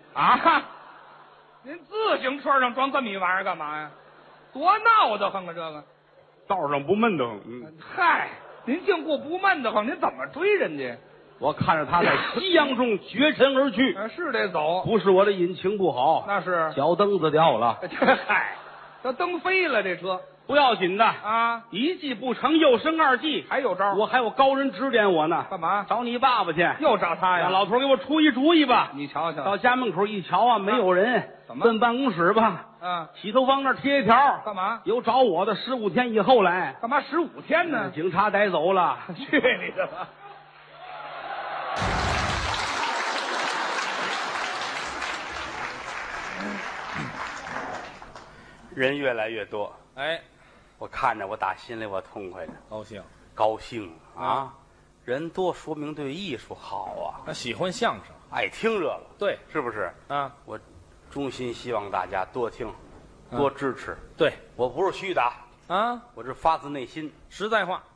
[SPEAKER 2] 您自行车上装这么一玩意儿干嘛呀？多闹得慌啊！这个
[SPEAKER 1] 道上不闷得慌。
[SPEAKER 2] 嗨，您净顾不闷得慌，您怎么追人家？
[SPEAKER 1] 我看着他在夕阳中绝尘而去，
[SPEAKER 2] 是得走，
[SPEAKER 1] 不是我的引擎不好，
[SPEAKER 2] 那是
[SPEAKER 1] 脚蹬子掉了。
[SPEAKER 2] 这嗨，都蹬飞了这车
[SPEAKER 1] 不要紧的
[SPEAKER 2] 啊！
[SPEAKER 1] 一计不成又生二计，
[SPEAKER 2] 还有招？
[SPEAKER 1] 我还有高人指点我呢。
[SPEAKER 2] 干嘛？
[SPEAKER 1] 找你爸爸去。
[SPEAKER 2] 又找他呀？
[SPEAKER 1] 让老头给我出一主意吧。
[SPEAKER 2] 你瞧瞧，
[SPEAKER 1] 到家门口一瞧啊，没有人。
[SPEAKER 2] 怎么？
[SPEAKER 1] 奔办公室吧。洗头房那儿贴一条。
[SPEAKER 2] 干嘛？
[SPEAKER 1] 有找我的，15天以后来。
[SPEAKER 2] 干嘛15天呢？
[SPEAKER 1] 警察逮走了。
[SPEAKER 2] 去你的吧！
[SPEAKER 1] 人越来越多，
[SPEAKER 2] 哎，
[SPEAKER 1] 我看着我打心里我痛快的，高兴啊！人多说明对艺术好啊，
[SPEAKER 2] 他喜欢相声，
[SPEAKER 1] 爱听这个，
[SPEAKER 2] 对，
[SPEAKER 1] 是不是？
[SPEAKER 2] 啊，
[SPEAKER 1] 我衷心希望大家多听，多支持。
[SPEAKER 2] 对，
[SPEAKER 1] 我不是虚的
[SPEAKER 2] 啊，
[SPEAKER 1] 我这发自内心，
[SPEAKER 2] 实在话。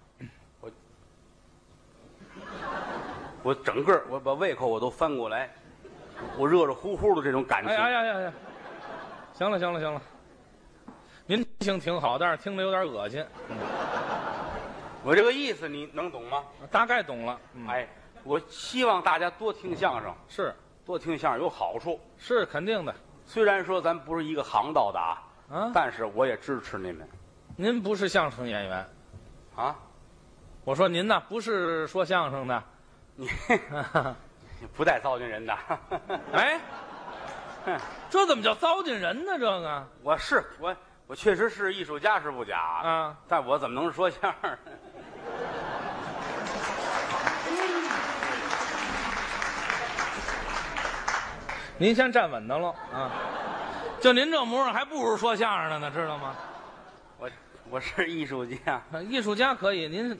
[SPEAKER 1] 我整个我把胃口我都翻过来，我热热乎乎的这种感情。
[SPEAKER 2] 哎呀！行了，您听挺好，但是听着有点恶心。
[SPEAKER 1] 我这个意思你能懂吗？
[SPEAKER 2] 大概懂了。
[SPEAKER 1] 哎，我希望大家多听相声，
[SPEAKER 2] 是
[SPEAKER 1] 多听相声有好处，
[SPEAKER 2] 是肯定的。
[SPEAKER 1] 虽然说咱不是一个行当的
[SPEAKER 2] 啊，
[SPEAKER 1] 但是我也支持你们。
[SPEAKER 2] 您不是相声演员
[SPEAKER 1] 啊？
[SPEAKER 2] 我说您呢，不是说相声的。
[SPEAKER 1] 你不带糟践人的。
[SPEAKER 2] 哎，这怎么叫糟践人呢？这个
[SPEAKER 1] 我确实是艺术家是不假
[SPEAKER 2] 啊，
[SPEAKER 1] 但我怎么能说相声？
[SPEAKER 2] 您先站稳当了啊！就您这模样，还不如说相声的呢，知道吗？
[SPEAKER 1] 我是艺术家，
[SPEAKER 2] 艺术家可以，您。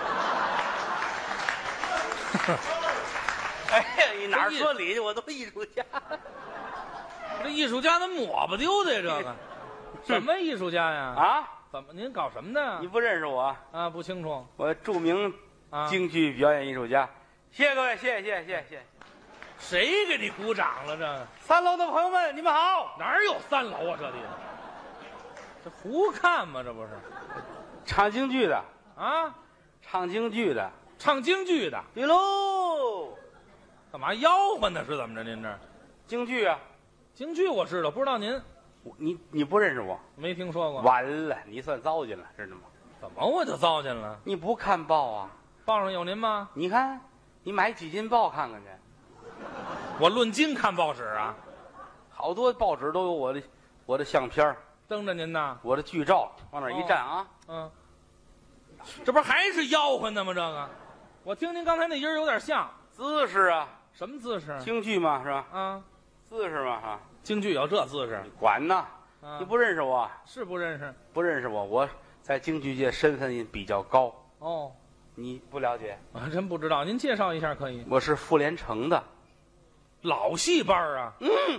[SPEAKER 1] 哎，你哪儿说理去？我都艺术家。
[SPEAKER 2] 这艺术家怎么抹不丢的呀？这个什么艺术家呀？
[SPEAKER 1] 啊？
[SPEAKER 2] 怎么您搞什么的呀？
[SPEAKER 1] 你不认识我
[SPEAKER 2] 啊？不清楚。
[SPEAKER 1] 我著名京剧表演艺术家。谢谢各位，谢谢。
[SPEAKER 2] 谁给你鼓掌了？这
[SPEAKER 1] 3楼的朋友们，你们好。
[SPEAKER 2] 哪有3楼啊？这里这胡看吗？这不是
[SPEAKER 1] 唱京剧的
[SPEAKER 2] 啊？
[SPEAKER 1] 唱京剧的。
[SPEAKER 2] 唱京剧的，
[SPEAKER 1] 对喽，
[SPEAKER 2] 干嘛吆喝呢？是怎么着？您这
[SPEAKER 1] 京剧啊？
[SPEAKER 2] 京剧我知道，不知道您，
[SPEAKER 1] 你不认识我？
[SPEAKER 2] 没听说过。
[SPEAKER 1] 完了，你算糟践了，知道吗？
[SPEAKER 2] 怎么我就糟践了？
[SPEAKER 1] 你不看报啊？
[SPEAKER 2] 报上有您吗？
[SPEAKER 1] 你看，你买几斤报看看去。
[SPEAKER 2] 我论斤看报纸啊，
[SPEAKER 1] 好多报纸都有我的相片
[SPEAKER 2] 登着您呢，
[SPEAKER 1] 我的剧照往那儿一站啊。
[SPEAKER 2] 这不还是吆喝呢吗？这个。我听您刚才那音儿有点像
[SPEAKER 1] 姿势啊，
[SPEAKER 2] 什么姿势？
[SPEAKER 1] 京剧嘛，是吧？
[SPEAKER 2] 啊，
[SPEAKER 1] 姿势嘛，哈，
[SPEAKER 2] 京剧有这姿势？
[SPEAKER 1] 你管呢？你不认识我？
[SPEAKER 2] 是不认识？
[SPEAKER 1] 不认识我？我在京剧界身份也比较高。
[SPEAKER 2] 哦，
[SPEAKER 1] 你不了解？
[SPEAKER 2] 我还真不知道，您介绍一下可以？
[SPEAKER 1] 我是傅连城的
[SPEAKER 2] 老戏班啊。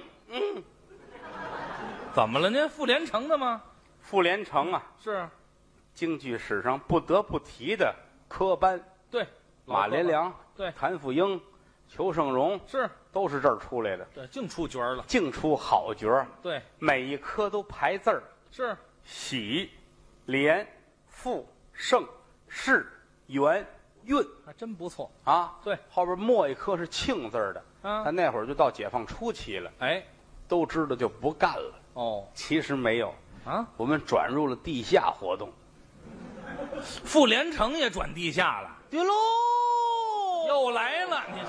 [SPEAKER 2] 怎么了？您傅连城的吗？
[SPEAKER 1] 傅连城啊，
[SPEAKER 2] 是
[SPEAKER 1] 京剧史上不得不提的科班。
[SPEAKER 2] 对。
[SPEAKER 1] 马连良，
[SPEAKER 2] 对，
[SPEAKER 1] 谭富英，裘盛戎都是这儿出来的。
[SPEAKER 2] 对，净出角了，
[SPEAKER 1] 净出好角。
[SPEAKER 2] 对，
[SPEAKER 1] 每一科都排字儿，
[SPEAKER 2] 是
[SPEAKER 1] 喜、连、傅、盛、世、元、韵，
[SPEAKER 2] 还真不错
[SPEAKER 1] 啊。
[SPEAKER 2] 对，
[SPEAKER 1] 后边末一科是庆字儿的。但那会儿就到解放初期了，
[SPEAKER 2] 哎，
[SPEAKER 1] 都知道就不干了。
[SPEAKER 2] 哦，
[SPEAKER 1] 其实没有
[SPEAKER 2] 啊，
[SPEAKER 1] 我们转入了地下活动。
[SPEAKER 2] 傅连城也转地下了。
[SPEAKER 1] 对喽，
[SPEAKER 2] 又来了，你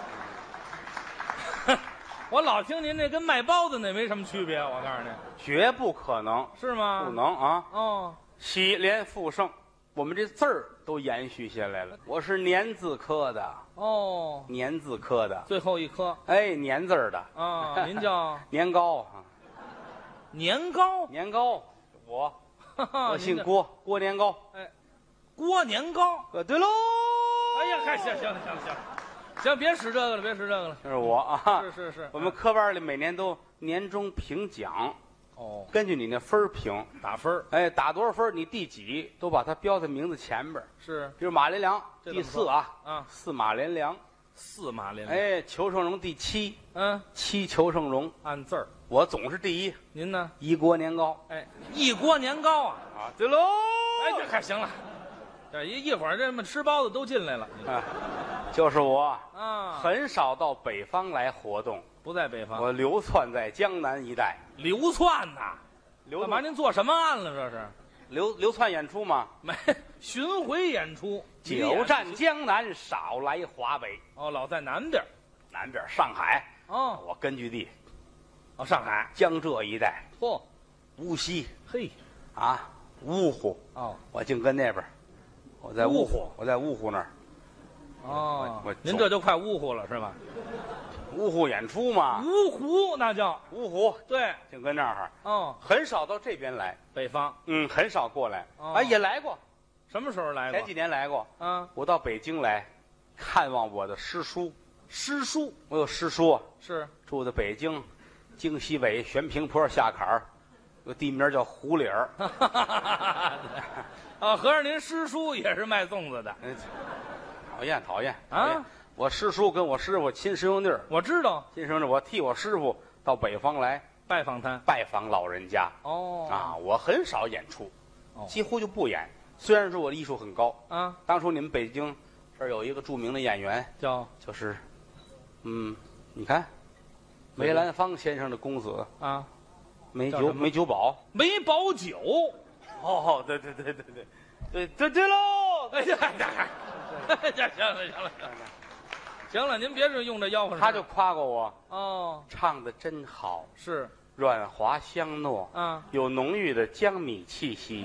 [SPEAKER 2] 这，我老听您这跟卖包子那没什么区别，我告诉你，
[SPEAKER 1] 绝不可能，
[SPEAKER 2] 是吗？
[SPEAKER 1] 不能啊！
[SPEAKER 2] 哦，
[SPEAKER 1] 喜连复盛，我们这字儿都延续下来了。我是年字科的，
[SPEAKER 2] 哦，
[SPEAKER 1] 年字科的
[SPEAKER 2] 最后一科，
[SPEAKER 1] 哎，年字儿的
[SPEAKER 2] 啊，您叫
[SPEAKER 1] 年糕啊，
[SPEAKER 2] 年糕，
[SPEAKER 1] 年糕，我姓郭，郭年糕，
[SPEAKER 2] 哎。郭年糕，
[SPEAKER 1] 对喽！
[SPEAKER 2] 哎呀，行，行，别使这个了，别使这个了。
[SPEAKER 1] 这是我啊，
[SPEAKER 2] 是，
[SPEAKER 1] 我们科班里每年都年终评奖，
[SPEAKER 2] 哦，
[SPEAKER 1] 根据你那分评
[SPEAKER 2] 打分，
[SPEAKER 1] 哎，打多少分，你第几都把它标在名字前边。
[SPEAKER 2] 是，
[SPEAKER 1] 比如马连良第4
[SPEAKER 2] 啊
[SPEAKER 1] ，4马连良
[SPEAKER 2] ，4马连良，
[SPEAKER 1] 哎，裘盛戎第7， 7裘盛戎，
[SPEAKER 2] 按字儿，
[SPEAKER 1] 我总是第1。
[SPEAKER 2] 您呢
[SPEAKER 1] ？1锅年糕，
[SPEAKER 2] 哎，1锅年糕啊，
[SPEAKER 1] 对喽！
[SPEAKER 2] 哎，这可行了。这一会儿这么吃包子都进来了。
[SPEAKER 1] 就是我，
[SPEAKER 2] 很
[SPEAKER 1] 很少到北方来活动，
[SPEAKER 2] 不在北方，
[SPEAKER 1] 我流窜在江南一带。
[SPEAKER 2] 流窜呐。干嘛？您做什么案了？这是
[SPEAKER 1] 流窜演出嘛？
[SPEAKER 2] 没巡回演出，
[SPEAKER 1] 久战江南，少来华北。
[SPEAKER 2] 哦，老在南边，
[SPEAKER 1] 南边上海，
[SPEAKER 2] 哦
[SPEAKER 1] 我根据地，
[SPEAKER 2] 哦，上海，
[SPEAKER 1] 江浙一带，
[SPEAKER 2] 嚯，
[SPEAKER 1] 无锡
[SPEAKER 2] 嘿，
[SPEAKER 1] 啊，芜湖，
[SPEAKER 2] 哦
[SPEAKER 1] 我净跟那边，我在
[SPEAKER 2] 芜湖，
[SPEAKER 1] 我在芜湖那儿，
[SPEAKER 2] 哦
[SPEAKER 1] 我，
[SPEAKER 2] 您这就快芜湖了是吧？
[SPEAKER 1] 芜湖演出嘛，
[SPEAKER 2] 芜湖那叫
[SPEAKER 1] 芜湖，
[SPEAKER 2] 对，
[SPEAKER 1] 净跟那儿，
[SPEAKER 2] 哦，
[SPEAKER 1] 很少到这边来，
[SPEAKER 2] 北方
[SPEAKER 1] 很少过来，
[SPEAKER 2] 哦
[SPEAKER 1] 啊，也来过，
[SPEAKER 2] 什么时候来过？
[SPEAKER 1] 前几年来过，
[SPEAKER 2] 啊，
[SPEAKER 1] 我到北京来，看望我的师叔，
[SPEAKER 2] 诗书
[SPEAKER 1] 我有师叔啊，
[SPEAKER 2] 是
[SPEAKER 1] 住在北京，京西北悬平坡下坎儿，有地名叫胡里儿。
[SPEAKER 2] 啊，合着您师叔也是卖粽子的？
[SPEAKER 1] 讨厌讨厌
[SPEAKER 2] 啊！
[SPEAKER 1] 讨厌我师叔跟我师傅亲师兄弟儿，
[SPEAKER 2] 我知道，
[SPEAKER 1] 亲师兄弟，我替我师傅到北方来
[SPEAKER 2] 拜访他。
[SPEAKER 1] 拜访老人家。
[SPEAKER 2] 哦
[SPEAKER 1] 啊，我很少演出，
[SPEAKER 2] 哦
[SPEAKER 1] 几乎就不演。虽然说我的艺术很高，
[SPEAKER 2] 啊，
[SPEAKER 1] 当初你们北京这儿有一个著名的演员，
[SPEAKER 2] 叫
[SPEAKER 1] 就是，你看，梅兰芳先生的公子
[SPEAKER 2] 啊
[SPEAKER 1] 梅
[SPEAKER 2] 叫什么
[SPEAKER 1] 九梅九保。
[SPEAKER 2] 梅葆玖。
[SPEAKER 1] 哦，对对对对对，对喽！
[SPEAKER 2] 哎呀，行了，行了，您别是用这吆喝。
[SPEAKER 1] 他就夸过我，
[SPEAKER 2] 哦，
[SPEAKER 1] 唱的真好，
[SPEAKER 2] 是
[SPEAKER 1] 软滑香糯，
[SPEAKER 2] 啊，
[SPEAKER 1] 有浓郁的江米气息。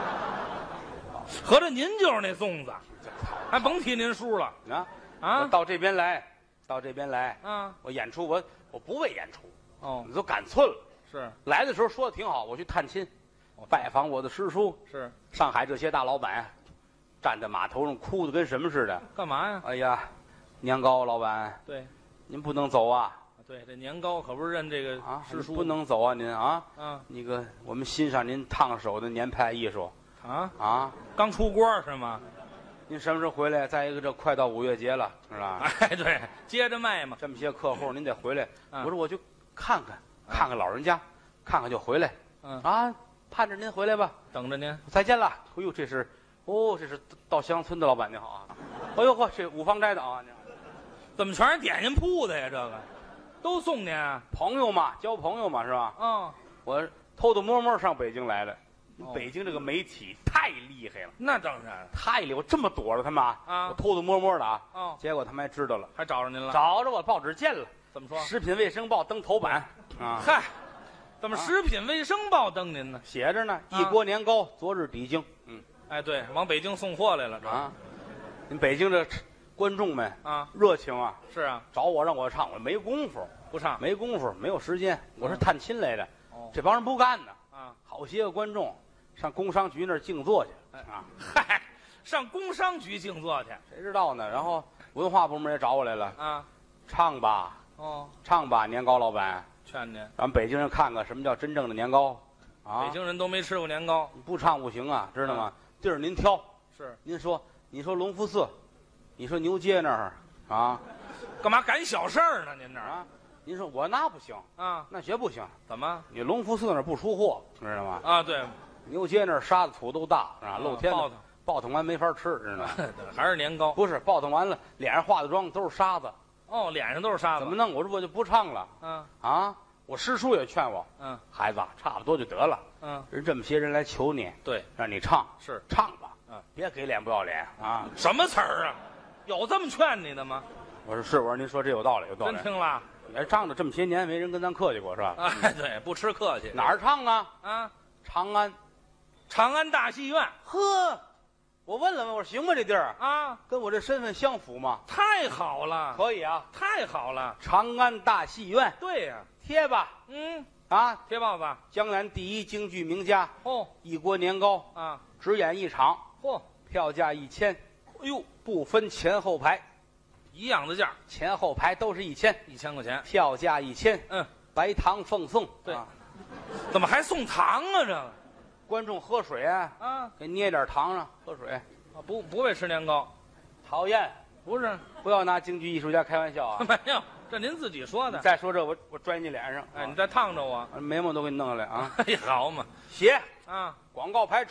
[SPEAKER 2] 合着您就是那粽子，还甭提您叔了
[SPEAKER 1] 啊
[SPEAKER 2] 啊
[SPEAKER 1] 我到这边来，
[SPEAKER 2] 啊！
[SPEAKER 1] 我演出我不为演出，
[SPEAKER 2] 哦，
[SPEAKER 1] 你都赶寸了。
[SPEAKER 2] 是
[SPEAKER 1] 来的时候说的挺好，我去探亲，拜访我的师叔。
[SPEAKER 2] 是，
[SPEAKER 1] 上海这些大老板，站在码头上哭的跟什么似的。
[SPEAKER 2] 干嘛呀？
[SPEAKER 1] 哎呀，年糕老板，
[SPEAKER 2] 对
[SPEAKER 1] 您不能走啊！
[SPEAKER 2] 对，这年糕可不是认这个
[SPEAKER 1] 啊，
[SPEAKER 2] 师叔
[SPEAKER 1] 不能走啊，您啊！
[SPEAKER 2] 啊
[SPEAKER 1] 那个我们欣赏您烫手的年派艺术
[SPEAKER 2] 啊，
[SPEAKER 1] 啊。
[SPEAKER 2] 刚出锅是吗？
[SPEAKER 1] 您什么时候回来？再一个，这快到5月节了，是吧？
[SPEAKER 2] 哎，对，接着卖嘛。
[SPEAKER 1] 这么些客户，您得回来。
[SPEAKER 2] 嗯
[SPEAKER 1] 我说我去看看老人家，看看就回来。啊，盼着您回来吧。
[SPEAKER 2] 等着您。
[SPEAKER 1] 再见了。哎呦，这是稻香村的老板，您好啊。哎呦呵，这五芳斋的啊，您好
[SPEAKER 2] 怎么全是点心铺的呀？这个都送您啊？
[SPEAKER 1] 朋友嘛，交朋友嘛，是吧？
[SPEAKER 2] 哦，
[SPEAKER 1] 我偷偷摸摸上北京来了。
[SPEAKER 2] 哦
[SPEAKER 1] 北京这个媒体太厉害了，
[SPEAKER 2] 那当然
[SPEAKER 1] 太厉害！我这么躲着他们
[SPEAKER 2] 啊
[SPEAKER 1] 我偷偷摸摸的啊。
[SPEAKER 2] 哦，
[SPEAKER 1] 结果他们还知道了，
[SPEAKER 2] 还找着您了？
[SPEAKER 1] 找着我报纸见了，
[SPEAKER 2] 怎么说？
[SPEAKER 1] 食品卫生报登头版啊，
[SPEAKER 2] 嗨，怎么食品卫生报登您呢？
[SPEAKER 1] 写着呢，一锅年糕昨日抵京。
[SPEAKER 2] 哎，对，往北京送货来了，这
[SPEAKER 1] 啊，您北京这观众们
[SPEAKER 2] 啊，
[SPEAKER 1] 热情啊，
[SPEAKER 2] 是啊，
[SPEAKER 1] 找我让我唱，我没功夫，
[SPEAKER 2] 不唱
[SPEAKER 1] 没功夫，没有时间，我是探亲来的。
[SPEAKER 2] 哦
[SPEAKER 1] 这帮人不干呢，
[SPEAKER 2] 啊，
[SPEAKER 1] 好些个观众上工商局那儿静坐去啊，
[SPEAKER 2] 嗨，上工商局静坐去
[SPEAKER 1] 谁知道呢？然后文化部门也找我来了，
[SPEAKER 2] 啊？
[SPEAKER 1] 唱吧，
[SPEAKER 2] 哦，
[SPEAKER 1] 唱吧，年糕老板，
[SPEAKER 2] 劝您，
[SPEAKER 1] 咱们北京人看看什么叫真正的年糕啊！
[SPEAKER 2] 北京人都没吃过年糕，
[SPEAKER 1] 不唱不行啊，知道吗？地儿您挑，
[SPEAKER 2] 是
[SPEAKER 1] 您说隆福寺，你说牛街那儿啊
[SPEAKER 2] 干嘛赶小事儿呢？您这儿
[SPEAKER 1] 啊，您说我那不行，
[SPEAKER 2] 啊？
[SPEAKER 1] 那绝不行。
[SPEAKER 2] 怎么
[SPEAKER 1] 你隆福寺那儿不出货，知道吗？
[SPEAKER 2] 啊？对，
[SPEAKER 1] 牛街那儿沙子土都大啊，露天的
[SPEAKER 2] 爆腾
[SPEAKER 1] 爆腾完没法吃，知道吗？
[SPEAKER 2] 还是年糕？
[SPEAKER 1] 不是爆腾完了，脸上化的妆都是沙子，
[SPEAKER 2] 哦，脸上都是沙子，
[SPEAKER 1] 怎么弄？我说我就不唱了啊！我师叔也劝我，孩子差不多就得了，人这么些人来求你，
[SPEAKER 2] 对，
[SPEAKER 1] 让你唱
[SPEAKER 2] 是
[SPEAKER 1] 唱吧，别给脸不要脸啊！
[SPEAKER 2] 什么词儿啊？有这么劝你的吗？
[SPEAKER 1] 我说是，我说您说这有道理，有道理。
[SPEAKER 2] 真听了？
[SPEAKER 1] 也唱了这么些年，没人跟咱客气过，是吧？
[SPEAKER 2] 哎，对，不吃客气。
[SPEAKER 1] 哪儿唱啊？
[SPEAKER 2] 啊，
[SPEAKER 1] 长安。
[SPEAKER 2] 长安大戏院。
[SPEAKER 1] 呵，我问了问，我说行吗？这地儿
[SPEAKER 2] 啊，
[SPEAKER 1] 跟我这身份相符吗？
[SPEAKER 2] 太好了，
[SPEAKER 1] 可以啊，
[SPEAKER 2] 太好了。
[SPEAKER 1] 长安大戏院，
[SPEAKER 2] 对呀，
[SPEAKER 1] 贴吧。啊，
[SPEAKER 2] 贴报子。
[SPEAKER 1] 江南第一京剧名家
[SPEAKER 2] 哦，
[SPEAKER 1] 一锅年糕
[SPEAKER 2] 啊，
[SPEAKER 1] 只演一场，
[SPEAKER 2] 嚯，
[SPEAKER 1] 票价1000，
[SPEAKER 2] 哎呦，
[SPEAKER 1] 不分前后排，
[SPEAKER 2] 一样的价，
[SPEAKER 1] 前后排都是
[SPEAKER 2] 1000块钱，
[SPEAKER 1] 票价1000。白糖奉送。
[SPEAKER 2] 对，怎么还送糖啊？这个
[SPEAKER 1] 观众喝水啊，给捏点糖上喝水。
[SPEAKER 2] 啊，不会吃年糕，
[SPEAKER 1] 讨厌，
[SPEAKER 2] 不是？
[SPEAKER 1] 不要拿京剧艺术家开玩笑啊！
[SPEAKER 2] 没有，这您自己说的。
[SPEAKER 1] 再说这，我拽你脸上。
[SPEAKER 2] 哎，你再烫着我，
[SPEAKER 1] 眉毛都给你弄下来啊！
[SPEAKER 2] 哎，好嘛，
[SPEAKER 1] 写
[SPEAKER 2] 啊，
[SPEAKER 1] 广告牌出了，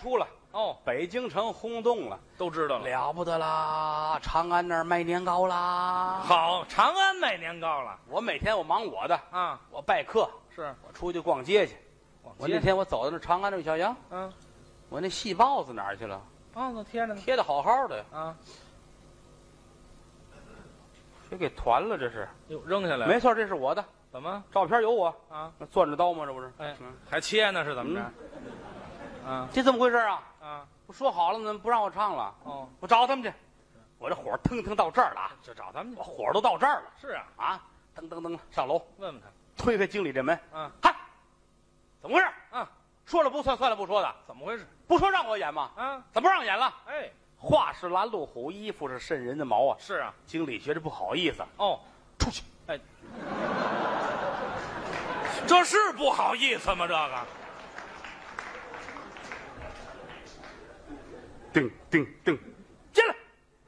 [SPEAKER 2] 哦，
[SPEAKER 1] 北京城轰动了，
[SPEAKER 2] 都知道了。
[SPEAKER 1] 了不得啦！长安那儿卖年糕啦。
[SPEAKER 2] 好，长安卖年糕了。
[SPEAKER 1] 我每天我忙我的
[SPEAKER 2] 啊，
[SPEAKER 1] 我拜客，
[SPEAKER 2] 是
[SPEAKER 1] 我出去逛街去。我那天我走到那长安那小杨，
[SPEAKER 2] 嗯，
[SPEAKER 1] 我那细包子哪儿去了？
[SPEAKER 2] 包子贴着呢。
[SPEAKER 1] 贴的好好的呀。
[SPEAKER 2] 啊，
[SPEAKER 1] 谁给团了？这是？
[SPEAKER 2] 哟，扔下来了。
[SPEAKER 1] 没错，这是我的。
[SPEAKER 2] 怎么？
[SPEAKER 1] 照片有我
[SPEAKER 2] 啊？
[SPEAKER 1] 那攥着刀吗？这不是？
[SPEAKER 2] 哎，还切呢？是怎么着？啊，
[SPEAKER 1] 这怎么回事啊？
[SPEAKER 2] 啊，
[SPEAKER 1] 不说好了，怎么不让我唱了？
[SPEAKER 2] 哦，
[SPEAKER 1] 我找他们去。我这火腾腾到这儿了啊！
[SPEAKER 2] 就找他们去。
[SPEAKER 1] 我火都到这儿了。
[SPEAKER 2] 是啊，
[SPEAKER 1] 啊，噔噔噔上楼，
[SPEAKER 2] 问问他。
[SPEAKER 1] 推开经理这门。
[SPEAKER 2] 嗯，
[SPEAKER 1] 嗨，怎么回事？
[SPEAKER 2] 嗯，
[SPEAKER 1] 说了不算，算了不说的。
[SPEAKER 2] 怎么回事？
[SPEAKER 1] 不说让我演吗？
[SPEAKER 2] 啊，
[SPEAKER 1] 怎么让演了？
[SPEAKER 2] 哎，
[SPEAKER 1] 话是拦路虎，衣服是瘆人的毛啊！
[SPEAKER 2] 是啊。
[SPEAKER 1] 经理觉得不好意思，
[SPEAKER 2] 哦，
[SPEAKER 1] 出去。
[SPEAKER 2] 哎，这是不好意思吗？这个。
[SPEAKER 1] 叮叮叮，进来。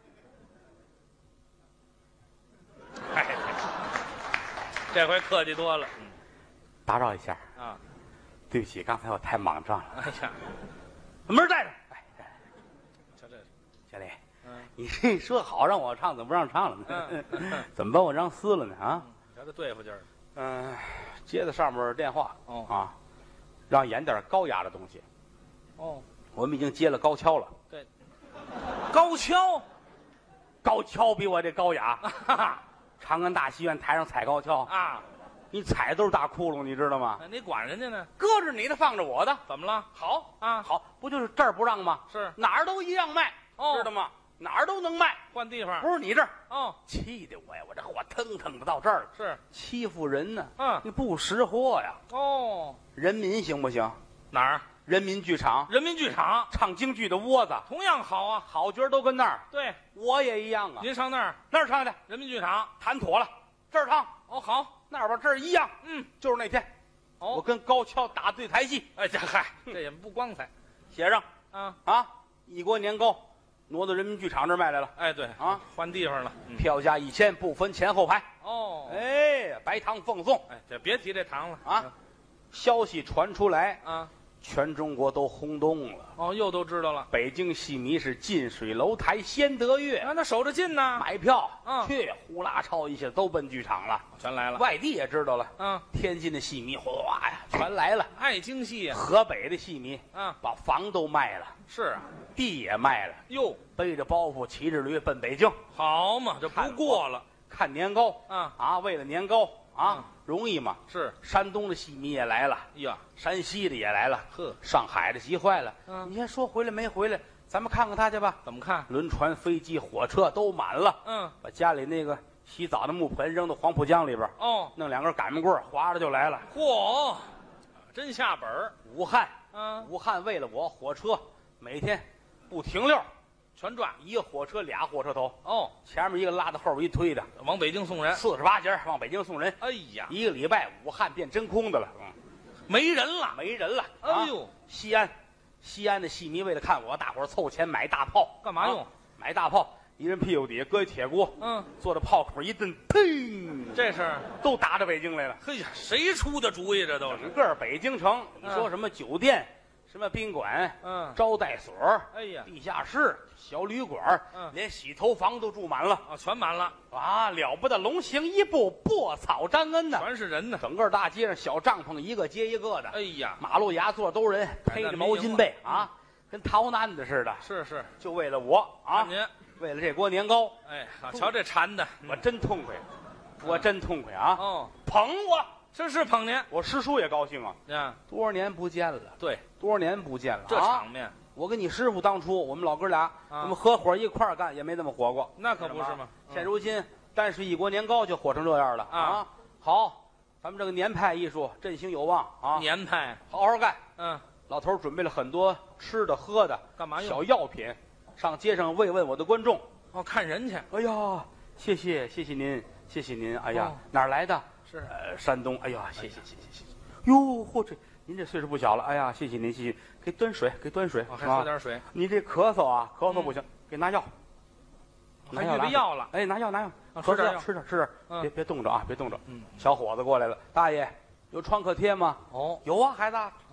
[SPEAKER 2] 哎，这回客气多了。
[SPEAKER 1] 打扰一下
[SPEAKER 2] 啊，
[SPEAKER 1] 对不起，刚才我太莽撞了。
[SPEAKER 2] 哎呀，
[SPEAKER 1] 门带着。哎，
[SPEAKER 2] 瞧这，
[SPEAKER 1] 经理，
[SPEAKER 2] 嗯，
[SPEAKER 1] 你这说好让我唱，怎么不让唱了呢？怎么把我让撕了呢？啊，
[SPEAKER 2] 瞧这对付劲儿。
[SPEAKER 1] 接到上面电话，
[SPEAKER 2] 哦
[SPEAKER 1] 啊，让演点高雅的东西。
[SPEAKER 2] 哦，
[SPEAKER 1] 我们已经接了高跷了。
[SPEAKER 2] 对，高跷，
[SPEAKER 1] 高跷比我这高雅。
[SPEAKER 2] 哈哈
[SPEAKER 1] 长安大戏院台上踩高跷，
[SPEAKER 2] 啊，
[SPEAKER 1] 你踩都是大窟窿，你知道吗？
[SPEAKER 2] 你管人家呢？
[SPEAKER 1] 搁着你的，放着我的，
[SPEAKER 2] 怎么了？
[SPEAKER 1] 好
[SPEAKER 2] 啊，
[SPEAKER 1] 好，不就是这儿不让吗？
[SPEAKER 2] 是
[SPEAKER 1] 哪儿都一样卖，
[SPEAKER 2] 哦
[SPEAKER 1] 知道吗？哪儿都能卖，
[SPEAKER 2] 换地方。
[SPEAKER 1] 不是你这儿。
[SPEAKER 2] 哦，
[SPEAKER 1] 气得我呀，我这火腾腾的到这儿了，
[SPEAKER 2] 是。
[SPEAKER 1] 欺负人呢。
[SPEAKER 2] 嗯
[SPEAKER 1] 你不识货呀。
[SPEAKER 2] 哦，
[SPEAKER 1] 人民行不行？
[SPEAKER 2] 哪儿？
[SPEAKER 1] 人民剧场
[SPEAKER 2] 人民剧场
[SPEAKER 1] 唱京剧的窝子，
[SPEAKER 2] 同样好啊。
[SPEAKER 1] 好角儿都跟那儿，
[SPEAKER 2] 对，
[SPEAKER 1] 我也一样啊。
[SPEAKER 2] 您上那儿
[SPEAKER 1] 那儿唱去，
[SPEAKER 2] 人民剧场。
[SPEAKER 1] 谈妥了，这儿唱，
[SPEAKER 2] 哦，好。
[SPEAKER 1] 那儿吧，这儿一样。
[SPEAKER 2] 嗯，
[SPEAKER 1] 就是那天，我
[SPEAKER 2] 哦，
[SPEAKER 1] 跟高跷打对台戏，
[SPEAKER 2] 哎，这嗨，这也不光彩
[SPEAKER 1] 写上
[SPEAKER 2] 啊。
[SPEAKER 1] 啊，一锅年糕挪到人民剧场这儿卖来了，
[SPEAKER 2] 哎，对
[SPEAKER 1] 啊，
[SPEAKER 2] 换地方了。
[SPEAKER 1] 票价1000，不分前后排。
[SPEAKER 2] 哦，
[SPEAKER 1] 哎，白糖奉送
[SPEAKER 2] 哎，这别提这糖了
[SPEAKER 1] 啊！消息传出来，
[SPEAKER 2] 啊。
[SPEAKER 1] 全中国都轰动了。
[SPEAKER 2] 哦，又都知道了。
[SPEAKER 1] 北京戏迷是近水楼台先得月，
[SPEAKER 2] 啊，那守着近呢，
[SPEAKER 1] 买票
[SPEAKER 2] 去
[SPEAKER 1] 呼啦超一下都奔剧场了。
[SPEAKER 2] 全来了。
[SPEAKER 1] 外地也知道了，
[SPEAKER 2] 天
[SPEAKER 1] 津的戏迷哗呀全来了，
[SPEAKER 2] 爱京戏呀。
[SPEAKER 1] 河北的戏迷把房都卖了，
[SPEAKER 2] 是啊。
[SPEAKER 1] 地也卖了，
[SPEAKER 2] 哟，
[SPEAKER 1] 背着包袱骑着驴奔北京
[SPEAKER 2] 好嘛，这不过了。
[SPEAKER 1] 看年糕为了年糕容易吗？
[SPEAKER 2] 是。
[SPEAKER 1] 山东的戏迷也来了
[SPEAKER 2] 呀，
[SPEAKER 1] 山西的也来了，
[SPEAKER 2] 呵，
[SPEAKER 1] 上海的急坏了。
[SPEAKER 2] 你
[SPEAKER 1] 先说回来没回来，咱们看看他去吧。
[SPEAKER 2] 怎么看？
[SPEAKER 1] 轮船、飞机、火车都满了。把家里那个洗澡的木盆扔到黄浦江里边。
[SPEAKER 2] 哦，
[SPEAKER 1] 弄2根擀面棍划着就来了。
[SPEAKER 2] 嚯，真下本儿。
[SPEAKER 1] 武汉，
[SPEAKER 2] 武
[SPEAKER 1] 汉为了我，火车每天不停溜，
[SPEAKER 2] 全转
[SPEAKER 1] 一个火车俩火车头。
[SPEAKER 2] 哦，
[SPEAKER 1] 前面一个拉到后边一推的，
[SPEAKER 2] 往北京送人
[SPEAKER 1] 48节往北京送人。
[SPEAKER 2] 哎呀，
[SPEAKER 1] 一个礼拜武汉变真空的了，
[SPEAKER 2] 没人了，
[SPEAKER 1] 没人了。
[SPEAKER 2] 哎呦，
[SPEAKER 1] 西安的戏迷为了看我，大伙儿凑钱买大炮，
[SPEAKER 2] 干嘛用？
[SPEAKER 1] 买大炮，一人屁股底下搁一铁锅，坐着炮口一顿，砰，
[SPEAKER 2] 这是
[SPEAKER 1] 都打到北京来了。
[SPEAKER 2] 嘿呀，谁出的主意？这都是
[SPEAKER 1] 整个北京城，你说什么酒店、什么宾馆、招待所，
[SPEAKER 2] 哎呀，
[SPEAKER 1] 地下室、小旅馆，连洗头房都住满了
[SPEAKER 2] 啊，全满了
[SPEAKER 1] 啊！了不得，龙行一步，破草沾恩呐，
[SPEAKER 2] 全是人呢。
[SPEAKER 1] 整个大街上小帐篷一个接一个的，
[SPEAKER 2] 哎呀，
[SPEAKER 1] 马路牙座都人，披着毛巾被啊，跟逃难的似的。
[SPEAKER 2] 是，
[SPEAKER 1] 就为了我啊，
[SPEAKER 2] 您
[SPEAKER 1] 为了这锅年糕，
[SPEAKER 2] 哎，瞧这馋的，
[SPEAKER 1] 我真痛快，我真痛快啊！
[SPEAKER 2] 哦，
[SPEAKER 1] 捧我，
[SPEAKER 2] 这是捧您，
[SPEAKER 1] 我师叔也高兴啊。
[SPEAKER 2] 呀，
[SPEAKER 1] 多少年不见了，
[SPEAKER 2] 对，
[SPEAKER 1] 多少年不见了，
[SPEAKER 2] 这场面，
[SPEAKER 1] 我跟你师傅当初我们老哥俩，我们合伙一块儿干，也没这么火过。
[SPEAKER 2] 那可不是吗？
[SPEAKER 1] 现如今单是一锅年糕就火成这样了啊！好，咱们这个年派艺术振兴有望啊！
[SPEAKER 2] 年派，
[SPEAKER 1] 好好干。老头准备了很多吃的喝的，
[SPEAKER 2] 干嘛用？
[SPEAKER 1] 小药品，上街上慰问我的观众。
[SPEAKER 2] 哦，看人去。
[SPEAKER 1] 哎呀，谢谢您，谢谢您。哎呀，哪儿来的？
[SPEAKER 2] 是
[SPEAKER 1] 山东。哎呀，谢谢。哟，嚯，您这岁数不小了。哎呀，谢谢您，谢谢。给端水，
[SPEAKER 2] 还喝点水。
[SPEAKER 1] 你这咳嗽啊，咳嗽不行，给拿药。
[SPEAKER 2] 还预备药了。
[SPEAKER 1] 哎，拿药。
[SPEAKER 2] 吃点，
[SPEAKER 1] 吃点。别冻着啊，别冻着。小伙子过来了，大爷有创可贴吗？
[SPEAKER 2] 哦，
[SPEAKER 1] 有啊，孩子。